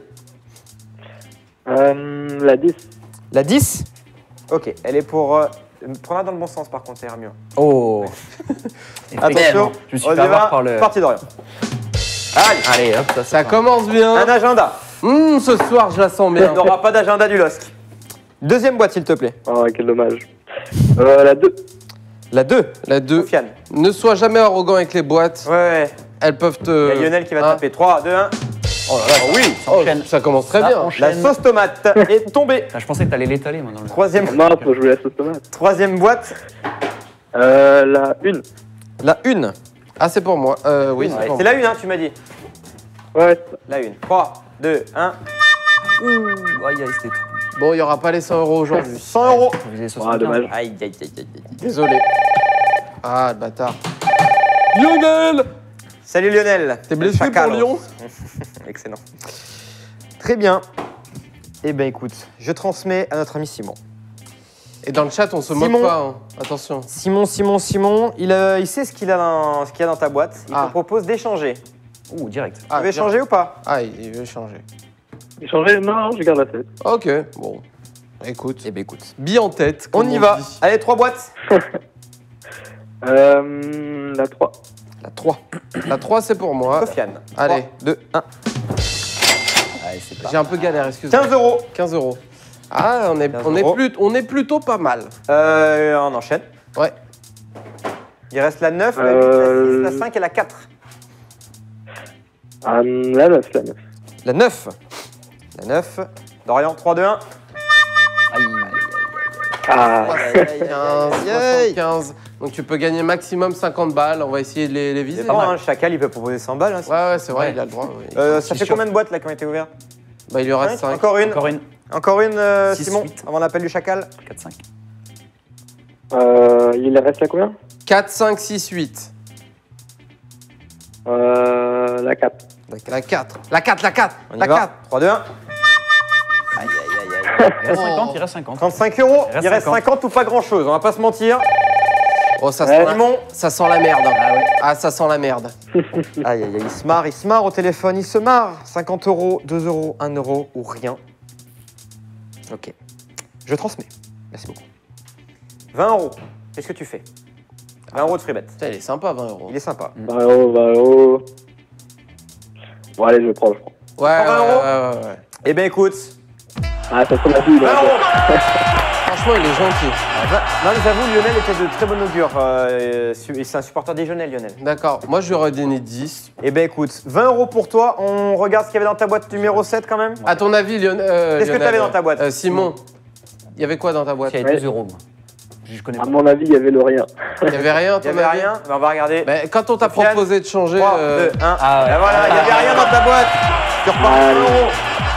Euh, la dix. La dix. Ok, elle est pour... Euh, prends-la dans le bon sens, par contre, c'est Hermure. Oh. Attention, Je me suis on fait y avoir va. par le. Parti d'Orient. Allez, Allez, hop, ça, Ça part. commence bien. un agenda. Hum, ce soir, je la sens On bien. n'aura pas d'agenda du L O S C. Deuxième boîte, s'il te plaît. Oh, quel dommage. Euh, la deux. La deux. La deux. Sofiane. Ne sois jamais arrogant avec les boîtes. Ouais, ouais. Elles peuvent Il te. y a Lionel qui va Hein taper. trois, deux, un. Oh là là, oui. ça Oh, enchaîne. ça commence très Ça bien. enchaîne. La sauce tomate est tombée. Ah, je pensais que t'allais l'étaler, moi, dans le. Troisième, Non, faut jouer la sauce tomate. troisième boîte. Euh, la une. La une. Ah, c'est pour moi. Euh, oui, Ouais, c'est pour c'est moi. la une, hein, tu m'as dit. Ouais, La une. trois, deux, un. Ouh, aïe, aïe, c'était trop. Bon, il n'y aura pas les cent euros aujourd'hui. cent euros. Vous visez ah, soixante-quinze. dommage. Aïe, aïe, aïe, aïe, aïe. Désolé. Ah, le bâtard. Lionel! Salut Lionel. T'es blessé Chacal. pour Lyon? Excellent. Très bien. Eh ben écoute, je transmets à notre ami Simon. Et dans le chat, on se Simon. moque pas. Hein. Attention. Simon, Simon, Simon, il, euh, il sait ce qu'il a, dans- ce qu'il y a dans ta boîte. Il Ah. te propose d'échanger. Ouh, direct. Tu Ah, veux bien. échanger ou pas? Ah, il il veut changer. Échanger? Non, non, je garde la sept. Ok, bon. Écoute. Eh ben écoute. Bille en tête. On comme y va. dit. Allez, trois boîtes. Euh, la trois. La trois. La trois, c'est pour moi. Sofiane. Allez. deux, un. Allez, c'est pas. J'ai un peu galère, excuse-moi. quinze euros. quinze euros. Ah, on est, quinze on, est euros. plus, on est plutôt pas mal. Euh, on enchaîne. Ouais. Il reste la neuf, la Euh, huit, la six, la cinq et la quatre. Ah, la neuf, la neuf. La neuf. La neuf. Dorian, trois, deux, un. Aïe. Ah, quinze, soixante-quinze. Donc tu peux gagner maximum cinquante balles. On va essayer de les, les viser. C'est pas mal, hein, Chacal, il peut proposer cent balles. hein, si- Ouais, ouais, c'est vrai, Ouais. il a le droit. oui. Euh, ça C'est fait sûr. combien de boîtes là qui ont été ouvertes? Bah, il lui reste Cinq. cinq. Encore une. Encore une. Encore une, euh, Six, Simon, huit. avant l'appel du Chacal. quatre, cinq. euh, il reste à combien? quatre, cinq, six, huit. Euh, la quatre. La quatre. La quatre, la quatre. On y La va. quatre. trois, deux, un. Aïe, aïe, aïe, aïe. Il reste Oh. cinquante, il reste cinquante. trente-cinq euros. Il reste Il reste cinquante. cinquante ou pas grand chose, on va pas se mentir. Oh, ça Ouais. sent, la... Simon. ça sent la merde. Ah ouais. Ah, ça sent la merde. Aïe, aïe, aïe, il se marre, il se marre au téléphone, il se marre. cinquante euros, deux euros, un euro ou rien. Ok. Je transmets. Merci beaucoup. vingt euros. Qu'est-ce que tu fais? vingt euros de free bet. Putain, il est sympa, vingt euros. Il est sympa. Bah oh, bah oh. Bon, allez, je le prends, je prends. Ouais, ouais, vingt ouais, euros. ouais, ouais. Eh ben écoute, Ah, ça sent la vie, vingt là. euros. Franchement, il est gentil. Non mais j'avoue, Lionel était de très bon augure. Euh, su- et c'est un supporter déjeuner, Lionel. D'accord. Moi, je lui aurais donné dix. Eh ben écoute, vingt euros pour toi. On regarde ce qu'il y avait dans ta boîte numéro sept quand même. À ton avis, Lion- euh, Qu'est-ce que Lionel, t'avais dans ta boîte, euh, Simon, il y avait quoi dans ta boîte Il y Il avait Ouais. deux euros, moi. Je connais À pas. mon avis, il y avait le rien. y avait rien, à Il ton y avait avis rien. Ben, on va regarder. Mais quand on t'a Sofiane, proposé de changer, trois, euh, deux, un. Ah ouais. Ben voilà, il y avait rien dans ta boîte. Tu repars Ah, vingt euros.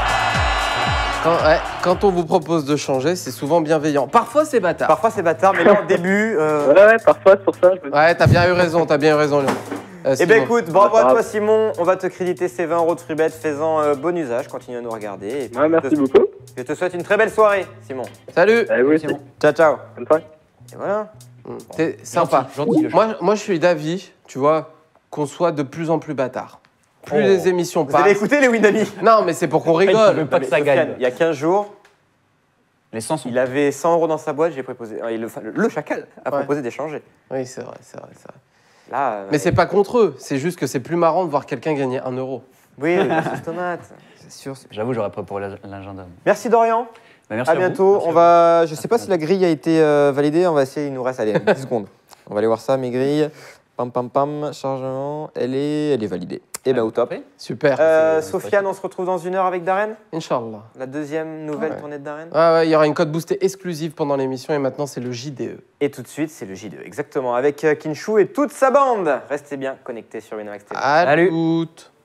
quand, ouais, quand on vous propose de changer, c'est souvent bienveillant. Parfois, c'est bâtard. Parfois c'est bâtard, mais là au début. euh, Ouais, ouais, parfois, c'est pour ça. Je me... Ouais, t'as bien eu raison, t'as bien eu raison, Léon. Euh, Eh ben Simon. écoute, bravo Pas à toi grave. Simon, on va te créditer ces vingt euros de free bet, fais-en euh, bon usage, continue à nous regarder. Et puis, Ouais, merci je te- beaucoup. Je te souhaite une très belle soirée, Simon. Salut. Et vous aussi. Simon. Ciao, ciao. Bonne soirée. Et voilà. Mm, T'es sympa. Gentil, gentil, le Moi, moi, je suis d'avis, tu vois, qu'on soit de plus en plus bâtard. Plus Oh. les émissions Vous avez passent. écouté les Winami? Non, mais c'est pour qu'on Il rigole. veut pas que ça gagne. Il y a quinze jours, Les cent sont. il avait cent euros dans sa boîte, j'ai proposé. euh, il- enfin, le, le chacal a Ouais. proposé d'échanger. Oui, c'est vrai, c'est vrai, c'est vrai. Là. euh, Mais c'est pas contre eux, c'est juste que c'est plus marrant de voir quelqu'un gagner un euro. Oui, la sauce tomate. C'est sûr. c'est- J'avoue, j'aurais pas pour la- l'agenda. Merci Dorian. Bah, merci À vous. bientôt. Merci On à va. Je sais pas si la grille a été euh, validée. On va essayer. Il nous reste allez, dix secondes. On va aller voir ça. Mes grilles. Pam pam pam. Chargement. Elle est. Elle est validée. Et ben au top. Super. Euh, c'est- Sofiane, on se retrouve dans une heure avec Darren. Inch'Allah. La deuxième nouvelle Ouais. tournée de Darren. Ouais, ouais, il y aura une code boostée exclusive pendant l'émission et maintenant c'est le J D E. Et tout de suite, c'est le J deux, exactement, avec euh, Kinshu et toute sa bande. Restez bien connectés sur Winamax T V. À Salut. toutes.